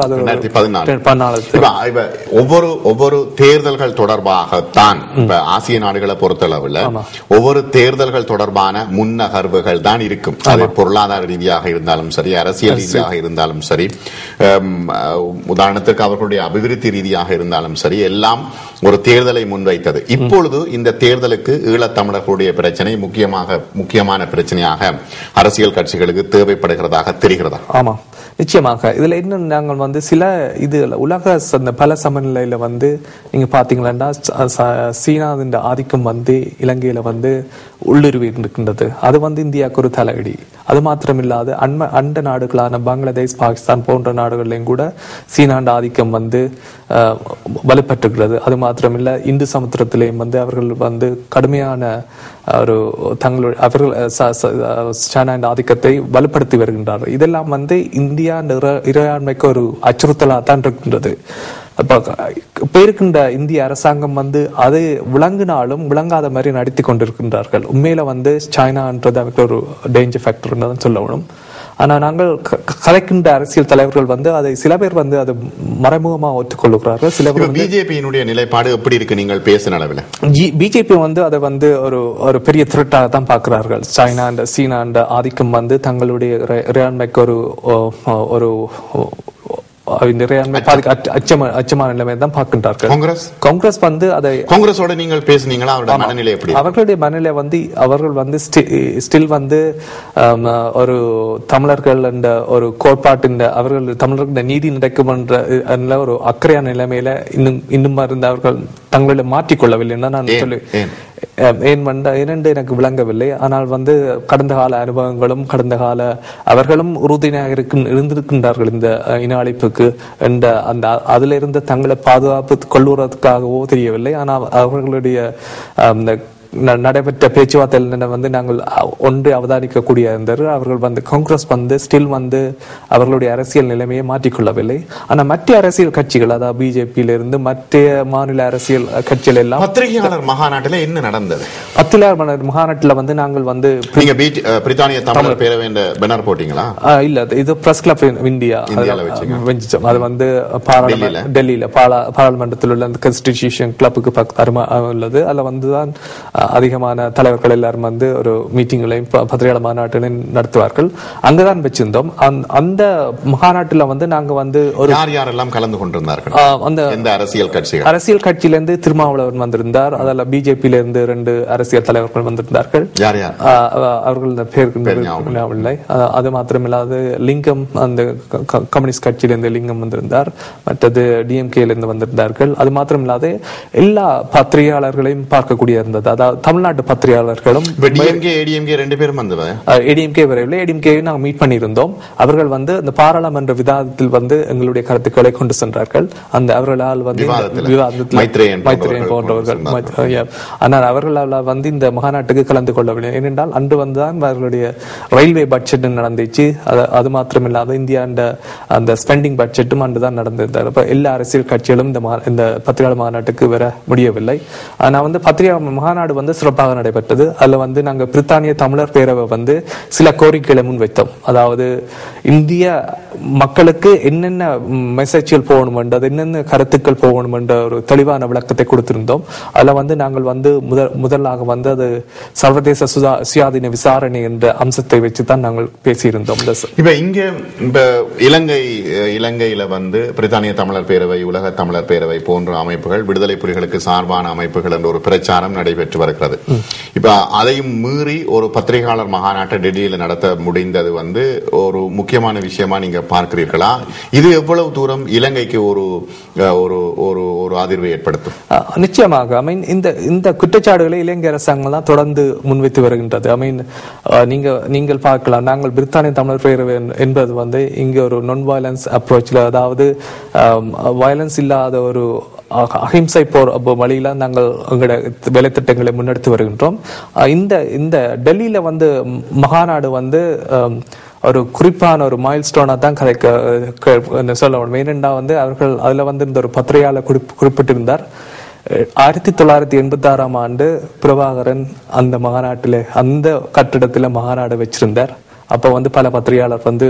ஒவ்வொரு ஒவ்வொரு தேர்தல்கள் தொடர்பாகத்தான் இப்ப ஆசிய நாடுகளை பொறுத்தளவில் ஒவ்வொரு தேர்தல்கள் தொடர்பான முன்னகர்வுகள் தான் இருக்கும். அது பொருளாதார ரீதியாக இருந்தாலும் சரி, அரசியல் ரீதியாக இருந்தாலும் சரி, உதாரணத்துக்கு அவர்களுடைய அபிவிருத்தி ரீதியாக இருந்தாலும் சரி, எல்லாம் ஒரு தேர்தலை முன்வைத்தது. இப்பொழுது இந்த தேர்தலுக்கு ஈழத்தமிழர்களுடைய பிரச்சனை முக்கியமாக முக்கியமான பிரச்சனையாக அரசியல் கட்சிகளுக்கு தேவைப்படுகிறதாக தெரிகிறதா? ஆமா, நிச்சயமாக இதுல இன்னும் நாங்கள் வந்து சில இது உலக பல சமநிலையில வந்து நீங்க பாத்தீங்கன்னா சீனாவின் ஆதிக்கம் வந்து இலங்கையில வந்து உள்ளுருவி இருக்கின்றது. அது வந்து இந்தியாவுக்கு ஒரு தலையடி. அது மாத்திரமில்லாது அண்ம அண்ட நாடுகளான பங்களாதேஷ், பாகிஸ்தான் போன்ற நாடுகளிலும் கூட சீனாண்ட ஆதிக்கம் வந்து வலுப்பெற்றுகிறது. அது மாத்திரமில்ல இந்து சமுத்திரத்திலேயும் வந்து அவர்கள் வந்து கடுமையான ஒரு தங்களுடைய அவர்கள் சீனாண்ட ஆதிக்கத்தை வலுப்படுத்தி வருகின்றார்கள். இதெல்லாம் வந்து இந்தியா இறையாண்மைக்கு ஒரு அச்சுறுத்தலா தான் இருக்கின்றது. இப்ப இருக்கின்ற இந்திய அரசாங்கம் வந்து அது விளங்கினாலும் விளங்காத மாதிரி நடத்தி கொண்டிருக்கின்றார்கள். உண்மையில வந்து சைனான்றது அவருக்கு ஒரு டேஞ்சர் ஃபேக்டர் தான் சொல்லணும். ஆனா நாங்கள் கலைக்கின்ற அரசியல் தலைவர்கள் வந்து அதை சில பேர் வந்து அது மறைமுகமா ஒத்துக்கொள்ளுகிறார்கள். சில பேர் பிஜேபியினுடைய நிலைப்பாடு எப்படி இருக்கு நீங்கள் பேசின அளவில்? பிஜேபி வந்து அதை வந்து ஒரு ஒரு பெரிய த்ரெட்டாக தான் பார்க்கிறார்கள். சைனா அண்ட் சீனா அண்ட் ஆதிக்கம் வந்து தங்களுடைய இறையாண்மைக்கு ஒரு ஒரு அச்சமான நிலைமை தான் பார்க்கின்றார்கள். காங்கிரஸ் காங்கிரஸ் வந்து அதை காங்கிரஸோட நீங்கள் பேசுனீங்களா? அவருடைய மனநிலை எப்படி? அவர்களுடைய மனநிலை வந்து அவர்கள் வந்து ஸ்டில் வந்து ஒரு தமிழர்கள் என்ற ஒரு கோட்பாட்டின் அவர்கள் தமிழர்கள் நீதி நடக்கும் என்ற ஒரு அக்கறையான நிலைமையில இன்னும் இன்னும் இருந்து அவர்கள் தங்களை மாற்றிக்கொள்ளவில்லை நான் சொல்லி ஏன் வந்த இரண்டு எனக்கு விளங்கவில்லை. ஆனால் வந்து கடந்த கால அனுபவங்களும் கடந்த கால அவர்களும் உறுதியாக இருந்திருக்கின்றார்கள் இந்த இன அழிப்புக்கு என்ற அந்த அதுல இருந்து தங்களை பாதுகாப்பு கொள்வதற்காகவோ தெரியவில்லை. ஆனால் அவர்களுடைய அந்த நடைபெற்ற பேச்சுவார்த்தையில் வந்து நாங்கள் ஒன்று அவதானிக்கக்கூடிய இருந்தார். அவர்கள் வந்து காங்கிரஸ் வந்து ஸ்டில் வந்து அவர்களுடைய அரசியல் நிலைமையை மாற்றிக்கொள்ளவில்லை. ஆனா மற்ற அரசியல் கட்சிகள் அதாவது பிஜேபியில இருந்து மற்ற மாநில அரசியல் கட்சிகள் எல்லாம் பத்திரிகையாளர் மகாநாட்டில் என்ன நடந்தது? பத்திரிகையாளர் மகாநாட்டில் வந்து நாங்கள் வந்து பிரித்தானிய தமிழர் பேரவை என்ற பேனர் போட்டீங்களா? இல்ல, இது பிரஸ் கிளப் இந்தியா வெஞ்சம். அது வந்து டெல்லியில பாராளுமன்றத்தில் உள்ள கான்ஸ்டிடியூஷன் கிளப்புக்கு உள்ளது. அதுல வந்துதான் அதிகமான தலைவர்கள் எல்லாரும் வந்து ஒரு மீட்டிங்களையும் பத்திரிகையாளர் மாநாட்டிலையும் நடத்துவார்கள். அங்கதான் வச்சிருந்தோம். அந்த மகாநாட்டில் வந்து நாங்க வந்து ஒரு யார் யாரெல்லாம் கலந்து கொண்டிருந்தார்கள்? அந்த அரசியல் கட்சிகள் அரசியல் கட்சியிலிருந்து திருமாவளவன் வந்திருந்தார். அதில் பிஜேபியில இருந்து ரெண்டு அரசியல் தலைவர்கள் வந்திருந்தார்கள். யார் யார் அவர்கள் பேருக்கு அது மாத்திரமில்லாது லிங்கம் அந்த கம்யூனிஸ்ட் கட்சியிலிருந்து லிங்கம் வந்திருந்தார். மற்றது டிஎம்கேல இருந்து வந்திருந்தார்கள். அது மாத்திரமில்லாது எல்லா பத்திரிகையாளர்களையும் பார்க்கக்கூடிய இருந்தது. அதாவது தமிழ்நாட்டு பத்திரிகையாளர்களும் ரெண்டு பேரும் வந்தவர் ஏடிஎம்கே வரையில் ஏடிஎம்கே நாங்கள் மீட் பண்ணியிருந்தோம். அவர்கள் வந்து அந்த பாராளுமன்ற விவாதத்தில் வந்து எங்களுடைய கருத்துக்களை கொண்டு சென்றார்கள். அந்த அவர்களால் வந்து விவாதத்தில் மைத்ரேயன் போன்றவர்கள் ஆனால் அவர்களால் வந்து இந்த மகாநாட்டுக்கு கலந்து கொள்ளவில்லை. ஏனென்றால் அன்று வந்துதான் அவர்களுடைய ரயில்வே பட்ஜெட் நடந்துச்சு. அது மாத்திரமில்லாத இந்தியா அந்த ஸ்பெண்டிங் பட்ஜெட்டும் அன்றுதான் நடந்திருந்தார். அப்ப எல்லா அரசியல் கட்சிகளும் இந்த பத்திரிகையாளர் மாநாட்டுக்கு வர முடியவில்லை. ஆனா வந்து பத்திரிகை மாநாடு வந்து சிறப்பாக நடைபெற்றது. அதுல வந்து நாங்க பிரித்தானிய தமிழர் பேரவை வந்து சில கோரிக்கைகளை முன்வைத்தோம். அதாவது இந்திய மக்களுக்கு என்னென்ன மெசேஜ்கள் போகணும் என்றது என்னென்ன கருத்துக்கள் போகணும் என்ற ஒரு தெளிவான விளக்கத்தை கொடுத்திருந்தோம். அதுல வந்து நாங்கள் வந்து முதல் முதலாக வந்து அது சர்வதேச சுயாதீன விசாரணை என்ற அம்சத்தை வச்சுதான் நாங்கள் பேசியிருந்தோம். இப்ப இங்க இப்ப இலங்கை இலங்கையில வந்து பிரித்தானிய தமிழர் பேரவை, உலக தமிழர் பேரவை போன்ற அமைப்புகள் விடுதலை புலிகளுக்கு சார்பான அமைப்புகள் என்ற ஒரு பிரச்சாரம் நடைபெற்று வருகிறது. இப்ப அதையும் மீறி ஒரு பத்திரிகையாளர் மாநாட்டை டெல்லியில் நடத்த முடிந்தது வந்து ஒரு முக்கியமான விஷயமா நீங்க பார்க்கிறீர்களா? இது எவ்வளவு தூரம் இலங்கைக்கு ஒரு ஒரு ஒரு அதிர்வை ஏற்படுத்தும்? நிச்சயமாக. ஐ மீன் இந்த இந்த குற்றச்சாட்டுகளை இலங்கை அரசாங்கம் தான் தொடர்ந்து முன்வைத்து வருகின்றது. ஐ மீன் நீங்க நீங்கள் பார்க்கலாம், நாங்கள் பிரித்தானிய தமிழர் பேரவை என்பது வந்து இங்க ஒரு நான் வயலன்ஸ் அப்ரோச்ல, அதாவது வயலன்ஸ் இல்லாத ஒரு அஹிம்சை போர் வழியில நாங்கள் எங்களுடைய வேலை திட்டங்களை முன்னெடுத்து வருகின்றோம். இந்த இந்த டெல்லியில வந்து மகாநாடு வந்து ஒரு குறிப்பான ஒரு மைல் ஸ்டோனா தான் கதைக்க சொல்ல முடியும். ஏனென்றா வந்து அவர்கள் அதுல வந்து இந்த ஒரு பத்திரிகையாளர் குறிப்பிட்டிருந்தார். ஆயிரத்தி தொள்ளாயிரத்தி எண்பத்தி ஆறாம் ஆண்டு பிரபாகரன் அந்த மாநாட்டில அந்த கட்டிடத்துல மாநாடு வச்சிருந்தார். அப்ப வந்து பல பத்திரிகையாளர் வந்து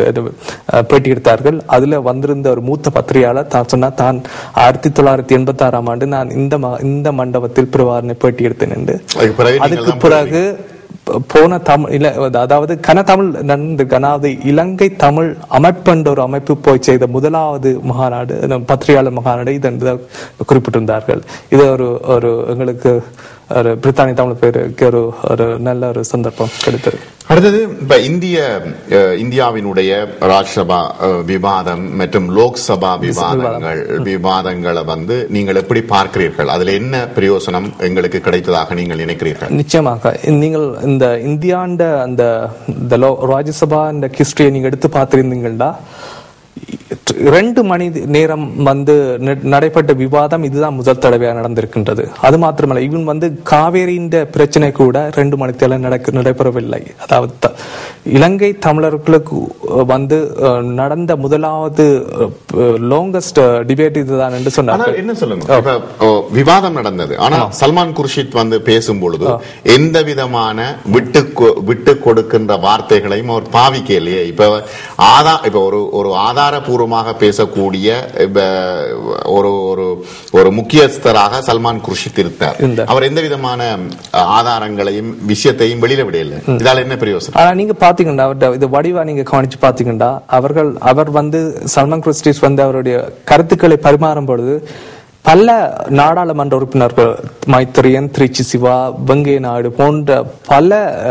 பேட்டி எடுத்தார்கள். அதுல வந்திருந்த ஒரு மூத்த பத்திரிகையாளர் தான் சொன்னா தான் ஆயிரத்தி தொள்ளாயிரத்தி எண்பத்தி ஆறாம் ஆண்டு நான் இந்த இந்த மண்டபத்தில் பிரபாகரனை பேட்டி எடுத்தேன் என்று. அதுக்கு பிறகு போன தமிழ் அதாவது கன தமிழ் நடந்திருக்கு. அதாவது இலங்கை தமிழ் அமைப்பு என்ற ஒரு அமைப்பு போய் செய்த முதலாவது மகாநாடு பத்திரிகையாளர் மகாநாடு இது குறிப்பிட்டிருந்தார்கள். இது ஒரு ஒரு எங்களுக்கு ஒரு பிரித்தானிய தமிழ் பேருக்கு ஒரு ஒரு நல்ல ஒரு சந்தர்ப்பம் கிடைத்தது. அடுத்தது இப்ப இந்திய இந்தியாவினுடைய ராஜ்யசபா விவாதம் மற்றும் லோக்சபா விவாதங்கள் விவாதங்களை வந்து நீங்கள் எப்படி பார்க்கிறீர்கள்? அதுல என்ன பிரயோசனம் எங்களுக்கு கிடைத்ததாக நீங்கள் நினைக்கிறீர்கள்? நிச்சயமாக நீங்கள் இந்த இந்தியாண்ட அந்த ராஜ்யசபா இந்த ஹிஸ்டரியை நீங்க எடுத்து பார்த்திருந்தீங்கன்னா ரெண்டு மணி நேரம் வந்து நடைபெற்ற விவாதம் இதுதான் முதல் தடவையாக நடந்திருக்கின்றது. அது மாத்திரமல்ல, இவன் வந்து காவேரியின் பிரச்சனை கூட ரெண்டு மணி நேரம் நடைபெறவில்லை. அதாவது இலங்கை தமிழர்களுக்கு வந்து நடந்த முதலாவது லாங்கஸ்ட் டிபேட் இதுதான் என்று சொன்னார். என்ன சொல்லுங்க, விவாதம் நடந்தது. ஆனா சல்மான் குர்ஷித் வந்து பேசும் பொழுது எந்த விதமான விட்டு விட்டு கொடுக்கின்ற வார்த்தைகளையும் அவர் பாவிக்கலையே. இப்ப ஆதா இப்ப ஒரு ஒரு ஆதாரபூர்வமாக பேசக்கூடிய ஒரு ஒரு முக்கியஸ்தராக சல்மான் குர்ஷித் இருந்தார். அவர் எந்த விதமான ஆதாரங்களையும் விஷயத்தையும் வெளியில விடையில்லை. இதால என்ன பிரயோசனம்? ஆனா நீங்க பாத்தீங்கன்னா இது வடிவா நீங்க கவனிச்சு பாத்தீங்கன்னா அவர்கள் அவர் வந்து சல்மான் குர்ஷித் வந்து அவருடைய கருத்துக்களை பரிமாறும் பொழுது பல நாடாளுமன்ற உறுப்பினர்கள் மைத்திரியன், திருச்சி சிவா, வெங்கைய நாயுடு போன்ற பல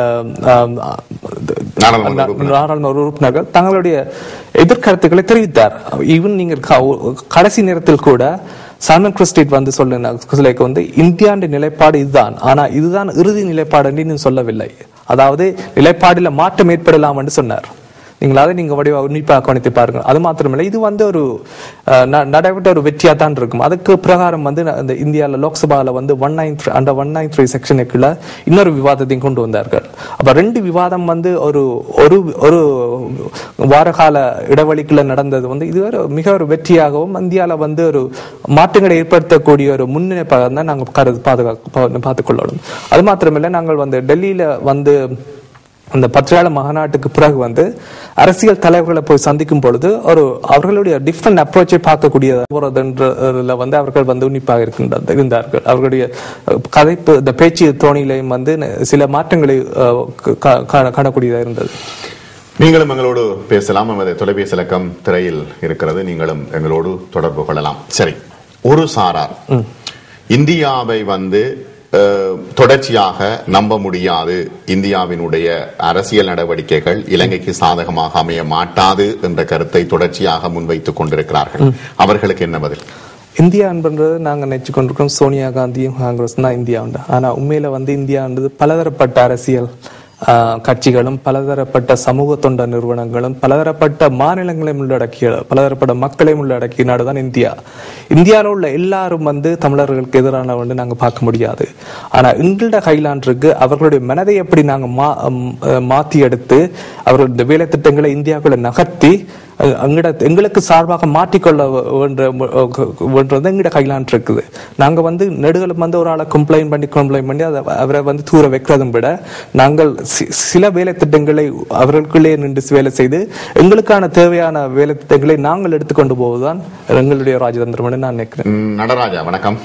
நாடாளுமன்ற உறுப்பினர்கள் தங்களுடைய எதிர்கருத்துக்களை தெரிவித்தார். ஈவன் நீங்கள் கடைசி நேரத்தில் கூட சல்மான் குர்ஷித் வந்து சொல்ல வந்து இந்தியாண்ட நிலைப்பாடு இதுதான், ஆனா இதுதான் இறுதி நிலைப்பாடு என்று சொல்லவில்லை. அதாவது நிலைப்பாடுல மாற்றம் ஏற்படலாம் என்று சொன்னார். நீங்கள் அதை நீங்க வடிவா உன்னிப்பாக கவனித்து பாருங்க. அது மாத்திரமில்லை, இது வந்து ஒரு நடைபெற்ற ஒரு வெற்றியா தான் இருக்கும். அதுக்கு பிரகாரம் வந்து இந்த இந்தியாவில் லோக்சபால வந்து ஒன் நைன் த்ரீ அந்த ஒன் நைன் த்ரீ செக்ஷனுக்குள்ள இன்னொரு விவாதத்தையும் கொண்டு வந்தார்கள். அப்ப ரெண்டு விவாதம் வந்து ஒரு ஒரு ஒரு வாரகால இடைவெளிக்குள்ள நடந்தது வந்து இது ஒரு மிக ஒரு வெற்றியாகவும் இந்தியாவில வந்து ஒரு மாற்றங்களை ஏற்படுத்தக்கூடிய ஒரு முன்னிலைப்பாக தான் நாங்கள் கருது பாதுகாக்க பார்த்துக்கொள்ளணும். அது மாத்திரமில்லை, நாங்கள் வந்து டெல்லியில வந்து அந்த பத்திரிகையாளர் மாநாட்டுக்கு பிறகு வந்து அரசியல் தலைவர்களை போய் சந்திக்கும் பொழுது ஒரு அவர்களுடைய டிஃபரண்ட் அப்ரோச்சை பார்க்கக்கூடிய போறதுன்றதுல வந்து அவர்கள் வந்து உன்னிப்பாக இருக்கின்ற இருந்தார்கள். அவர்களுடைய கதைப்பு இந்த பேச்சு தோணிலையும் வந்து சில மாற்றங்களை காணக்கூடியதாக இருந்தது. நீங்களும் எங்களோடு பேசலாம். நமது தொலைபேசி இலக்கம் திரையில் இருக்கிறது. நீங்களும் எங்களோடு தொடர்பு கொள்ளலாம். சரி, ஒரு சாரார் இந்தியாவை வந்து தொடர்ச்சியாக நம்ப முடியாது, இந்தியாவினுடைய அரசியல் நடவடிக்கைகள் இலங்கைக்கு சாதகமாக அமைய மாட்டாது என்ற கருத்தை தொடர்ச்சியாக முன்வைத்துக் கொண்டிருக்கிறார்கள். அவர்களுக்கு என்ன பதில்? இந்தியா என்பது நாங்க நினைச்சு கொண்டிருக்கோம் சோனியா காந்தியும் காங்கிரஸ் தான் இந்தியா உண்டு. ஆனா உண்மையில வந்து இந்தியான்றது பலதரப்பட்ட அரசியல் கட்சிகளும் பலதரப்பட்ட சமூக தொண்ட நிறுவனங்களும் பலதரப்பட்ட மாநிலங்களையும் உள்ளடக்கிய பலதரப்பட்ட மக்களையும் உள்ளடக்கிய நாடுதான் இந்தியா. இந்தியாவில் உள்ள எல்லாரும் வந்து தமிழர்களுக்கு எதிரான வந்து நாங்க பார்க்க முடியாது. ஆனா எங்களோட கைலான்றிருக்கு அவர்களுடைய மனதை எப்படி நாங்க மா மாத்தி எடுத்து அவர்களுடைய வேலை திட்டங்களை இந்தியாவுக்குள்ள நகர்த்தி அங்கட எங்களுக்கு சார்பாக மாற்றிக்கொள்ள வேண்டது எங்கட கையிலான் இருக்குது. நாங்க வந்து நெடுகளும் வந்து ஒரு ஆளை கம்ப்ளைண்ட் பண்ணி கம்ப்ளைண்ட் பண்ணி அதை அவரை வந்து தூர வைக்கிறதும் விட நாங்கள் சில வேலை திட்டங்களை அவர்களுக்குள்ளே நின்று வேலை செய்து எங்களுக்கான தேவையான வேலை திட்டங்களை நாங்கள் எடுத்துக்கொண்டு போவதுதான் எங்களுடைய ராஜதந்திரம் என்று நான் நினைக்கிறேன். நடராஜா வணக்கம்.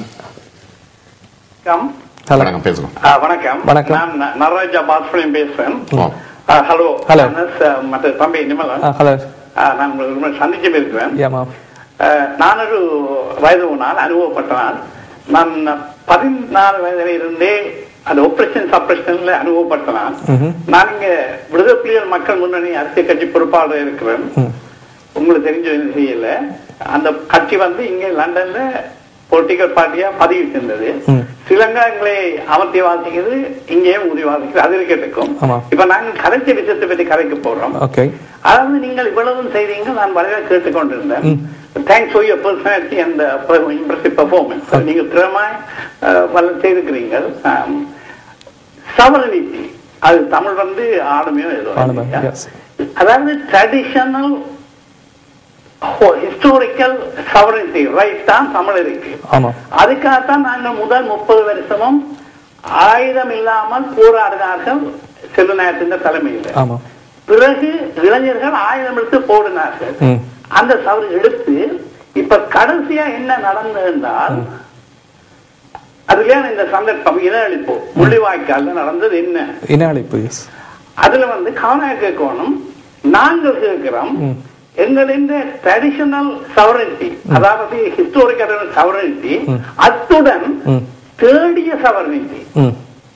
வணக்கம் பேசுறோம். வணக்கம் வணக்கம் நான் நடராஜா பாஸ்கரன் பேசுறேன். ஹலோ ஹலோ மற்ற தம்பி நிமலன். ஹலோ, நான் சந்திச்சு இருக்கிறேன். நான் ஒரு வயது நாள் அனுபவப்பட்டனால் நான் பதினாலு வயதுல இருந்தே அந்த ஆபரேஷன் சப்ரேஷன்ல அனுபவப்பட்டனால் நான் இங்க விடுதலை புலிகள் மக்கள் முன்னணி அரசியல் கட்சி பொறுப்பாளர் இருக்கிறேன். உங்களுக்கு தெரிஞ்ச செய்யல அந்த கட்சி வந்து இங்க லண்டன்ல பொலிட்டிக்கல் பார்ட்டியா பதிவு சென்றது. ஸ்ரீலங்கா எங்களை அமர்த்தி வாசிக்கிறது, இங்கேயும் உறுதி வாசிக்கிறது. அது இருக்கட்டும். இப்ப நாங்கள் கரைச்ச விஷயத்தை பற்றி கரைக்க போறோம். அதாவது நீங்கள் இவ்வளவும் செய்தீங்க, நான் வரைய கேட்டுக்கொண்டிருந்தேன். Thanks for your personality and impressive performance. நீங்க திறமாய் செய்திருக்கிறீங்க. சவரனிட்டி அது தமிழ் வந்து ஆளுமையோ ஏதோ, அதாவது ட்ரெடிஷனல் ஹிஸ்டாரிக்கல் சவரனிட்டி ரைட் தான் தமிழ் இருக்கு. அதுக்காகத்தான் நாங்கள் முதல் முப்பது வருஷமும் ஆயுதம் இல்லாமல் போராடினார்கள் செல்வநாயகத்தின் தலைமையில். பிறகு இளைஞர்கள் ஆயுதம் எடுத்து போடினார்கள். அந்த சவறு எடுத்து இப்ப கடைசியா என்ன நடந்தது என்றால் அதுல இந்த சந்தர்ப்பம் இன அழிப்பு முள்ளிவாய்க்கால் நடந்தது. என்ன இன அழிப்பு? அதுல வந்து கவனம் கேட்கணும். நாங்கள் கேட்கிறோம் எங்களின் ட்ரெடிஷனல் சவரனிட்டி, அதாவது ஹிஸ்டாரிக்கல் சவரனிட்டி, அத்துடன் தேடிய சவரனிட்டி.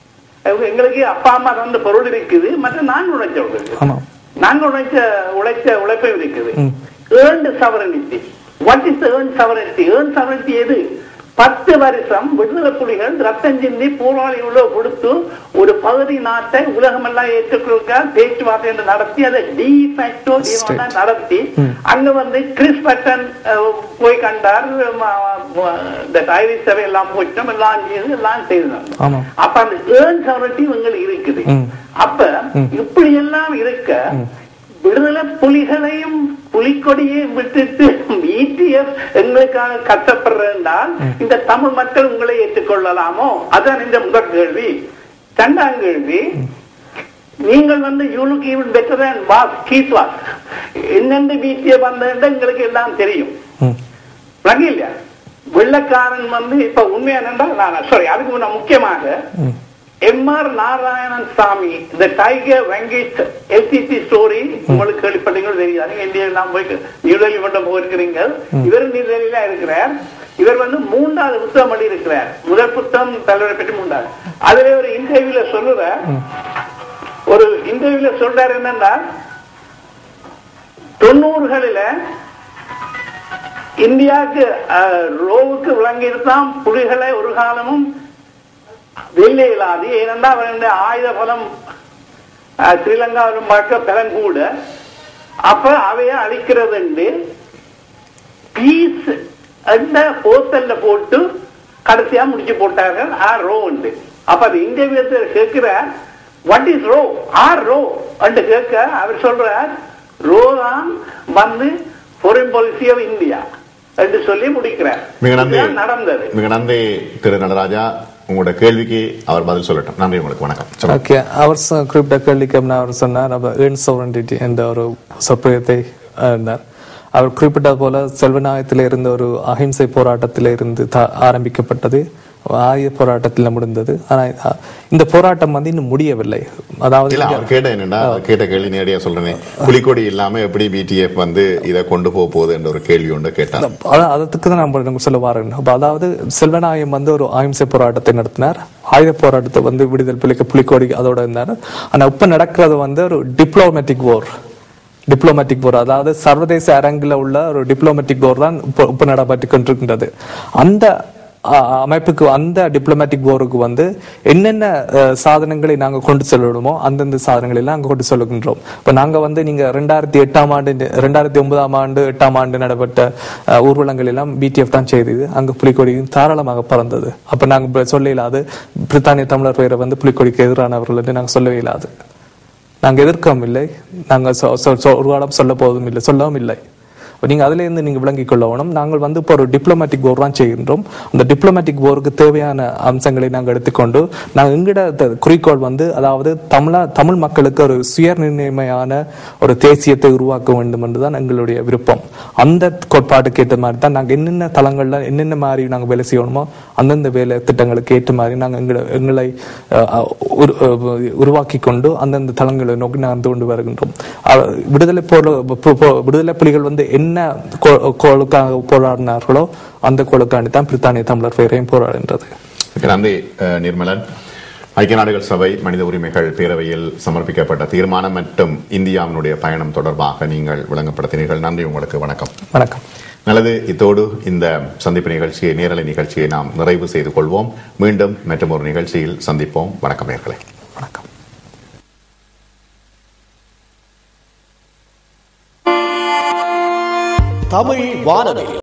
எங்களுக்கு அப்பா அம்மா தந்த பொருள் இருக்குது, மற்ற நான் உழைச்ச இருக்குது, நான் உழைச்ச உழைச்ச உழைப்பை இருக்குது. Earned sovereignty. What is earn sovereignty? Earn sovereignty எது? பத்து வருஷம் விடுதலை புலிகள் ரத்தம் சிந்தி போராளி உள்ள கொடுத்து ஒரு பகுதி நாட்டை உலகமெல்லாம் ஏற்றுக்கொள்ள பேச்சுவார்த்தை என்று நடத்தி அதை டிஃபேக்டோ நடத்தி அங்க வந்து கிறிஸ் பட்டன் போய் கண்டார், இந்த டைரிஸ் சபை எல்லாம் போயிட்டோம், எல்லாம் செய்து எல்லாம் செய்தாங்க. அப்ப அந்த ஏர்ன் சவரனிட்டி உங்களுக்கு இருக்குது. அப்ப இப்படி எல்லாம் இருக்க விடுதலை புலிகளையும் புலிக்கொடியையும் விட்டுட்டு இடிஎஃப் எங்களுக்காக கஷ்டப்படுறால் இந்த தமிழ் மக்கள் உங்களை ஏற்றுக்கொள்ளலாமோ? அதான் இந்த முதல் கேள்வி. இரண்டாம் கேள்வி, நீங்கள் வந்து you look even better than was keys was என்னென்ன வீட்டிய வந்தது எங்களுக்கு எல்லாம் தெரியும் இல்லையா? வெள்ளக்காரன் வந்து இப்ப உண்மையா நான் சாரி அதுக்கு முன்ன முக்கியமாக எம் ஆர் நாராயணன் சாமி இந்த டைகர் வெங்கட் எல்சிசி ஸ்டோரி உங்களுக்கு கேள்விப்பட்டீங்களோ தெரியாது. நீங்க இந்தியா எல்லாம் போய் நியூடெல்லி மட்டும் போயிருக்கிறீங்க. இவர் நியூடெல்லியில இருக்கிறார். இவர் வந்து மூன்றாவது புத்தகம் பண்ணி இருக்கிறார். முதல் புத்தகம் தலைவரை பற்றி மூன்றாவது. அதுல ஒரு இன்டர்வியூல சொல்லுற ஒரு இன்டர்வியூல சொல்றாரு என்னன்னா, தொண்ணூறுகளில இந்தியாவுக்கு ரோவுக்கு விளங்கியிருந்தான் புலிகளை ஒரு காலமும் வெள்ள இயலாது. ஏனென்றா அவருடைய ஆயுத பலம் ஸ்ரீலங்காவிலும் பார்க்க பலன் கூட. அப்ப அவைய அழிக்கிறது பீஸ் அந்த போத்தல்ல போட்டு கடைசியா முடிச்சு போட்டார்கள் ஆர் ரோ உண்டு. அப்ப அது இந்திய கேட்கிற what is row R row என்று கேட்க அவர் சொல்றார், ரோ தான் வந்து ஃபாரின் பாலிசி ஆஃப் இந்தியா என்று சொல்லி முடிக்கிறார். நடந்தது. மிக நன்றி திரு நடராஜா. உங்களோட கேள்விக்கு அவர் பதில் சொல்லட்டும். நன்றி உங்களுக்கு. வணக்கம். ஓகே, அவர் குறிப்பிட்ட கேள்விக்கு அவர் சொன்னார் ஏர்ன் சவரனிட்டி என்ற ஒரு சொற்பயத்தை இருந்தார். அவர் குறிப்பிட்டது போல செல்வநாயகத்தில இருந்த ஒரு அஹிம்சை போராட்டத்தில இருந்து ஆரம்பிக்கப்பட்டது, ஆயுத போராட்டத்தில் முடிந்தது. ஆனா இந்த போராட்டம் வந்து இன்னும் முடியவில்லை. அதாவது கேட்ட என்னன்னா கேட்ட கேள்வி நேரடியா சொல்றேன், புலிக்கொடி இல்லாம எப்படி பிடிஎஃப் வந்து இதை கொண்டு போக போகுது என்ற ஒரு கேள்வி ஒன்று கேட்டார். அதுக்கு தான் நம்ம சொல்ல வரேன். அதாவது செல்வநாயகம் வந்து ஒரு அஹிம்சை போராட்டத்தை நடத்தினார். ஆயுத போராட்டத்தை வந்து விடுதலை புலிக்கு புலிக்கொடி அதோட இருந்தார். ஆனா இப்ப நடக்கிறது வந்து ஒரு டிப்ளோமேட்டிக் வார். டிப்ளோமேட்டிக் போர், அதாவது சர்வதேச அரங்கில் உள்ள ஒரு டிப்ளோமேட்டிக் போர் தான் இப்ப நடைபெற்று கொண்டிருக்கின்றது. அந்த அமைப்புக்கு அந்த டிப்ளமேட்டிக் போருக்கு வந்து என்னென்ன சாதனங்களை நாங்க கொண்டு செல்லணுமோ அந்தந்த சாதனங்களை எல்லாம் அங்க கொண்டு செல்கின்றோம். இப்ப நாங்க வந்து நீங்க ரெண்டாயிரத்தி எட்டாம் ஆண்டு ரெண்டாயிரத்தி ஒன்பதாம் ஆண்டு எட்டாம் ஆண்டு நடைபெற்ற ஊர்வலங்கள் எல்லாம் பிடிஎஃப் தான் செய்தது. அங்க புலிக்கொடியும் தாராளமாக பறந்தது. அப்ப நாங்க சொல்ல இயலாது பிரித்தானிய தமிழர் பெயரை வந்து புலிக்கொடிக்கு எதிரானவர்கள் என்று நாங்க சொல்லவே இயலாது. நாங்க எதிர்க்கவும் இல்லை, நாங்க ஒரு காலம் சொல்ல போவதும் இல்லை, சொல்லவும் இல்லை. நீங்க அதுல இருந்து நீங்க விளங்கிக் கொள்ளணும். நாங்கள் வந்து இப்போ ஒரு டிப்ளமேட்டிக் போர் தான் செய்கின்றோம். அந்த டிப்ளமேட்டிக் போருக்கு தேவையான அம்சங்களை நாங்கள் எடுத்துக்கொண்டு நாங்கள் எங்கட குறிக்கோள் வந்து அதாவது தமிழ தமிழ் மக்களுக்கு ஒரு சுய நிர்ணயமான ஒரு தேசியத்தை உருவாக்க வேண்டும் என்றுதான் எங்களுடைய விருப்பம். அந்த கோட்பாட்டுக்கு ஏற்ற மாதிரி தான் நாங்கள் என்னென்ன தளங்கள்ல என்னென்ன மாதிரி நாங்கள் வேலை செய்யணுமோ அந்தந்த வேலை திட்டங்களுக்கு ஏற்ற மாதிரி நாங்கள் எங்களை எங்களை உருவாக்கி கொண்டு அந்தந்த தளங்களை நோக்கி நடந்து கொண்டு வருகின்றோம். விடுதலை போல விடுதலை புலிகள் வந்து என்ன கோளுக்காக போராடினார்களோ அந்த கோளுக்காண்டி தான் பிரித்தானிய தமிழர் பெயரையும் போராடுகின்றது. நன்றி நிர்மலன். ஐக்கிய நாடுகள் சபை மனித உரிமைகள் பேரவையில் சமர்ப்பிக்கப்பட்ட தீர்மானம் மற்றும் இந்தியாவினுடைய பயணம் தொடர்பாக நீங்கள் விளங்கப்படுத்தினீர்கள். நன்றி உங்களுக்கு. வணக்கம். வணக்கம். நல்லது. இத்தோடு இந்த சந்திப்பு நிகழ்ச்சியை நேரலை நிகழ்ச்சியை நாம் நிறைவு செய்து கொள்வோம். மீண்டும் மற்றும் ஒரு நிகழ்ச்சியில் சந்திப்போம். வணக்கம் நேயர்களே. வணக்கம். தமிழ் வானொலி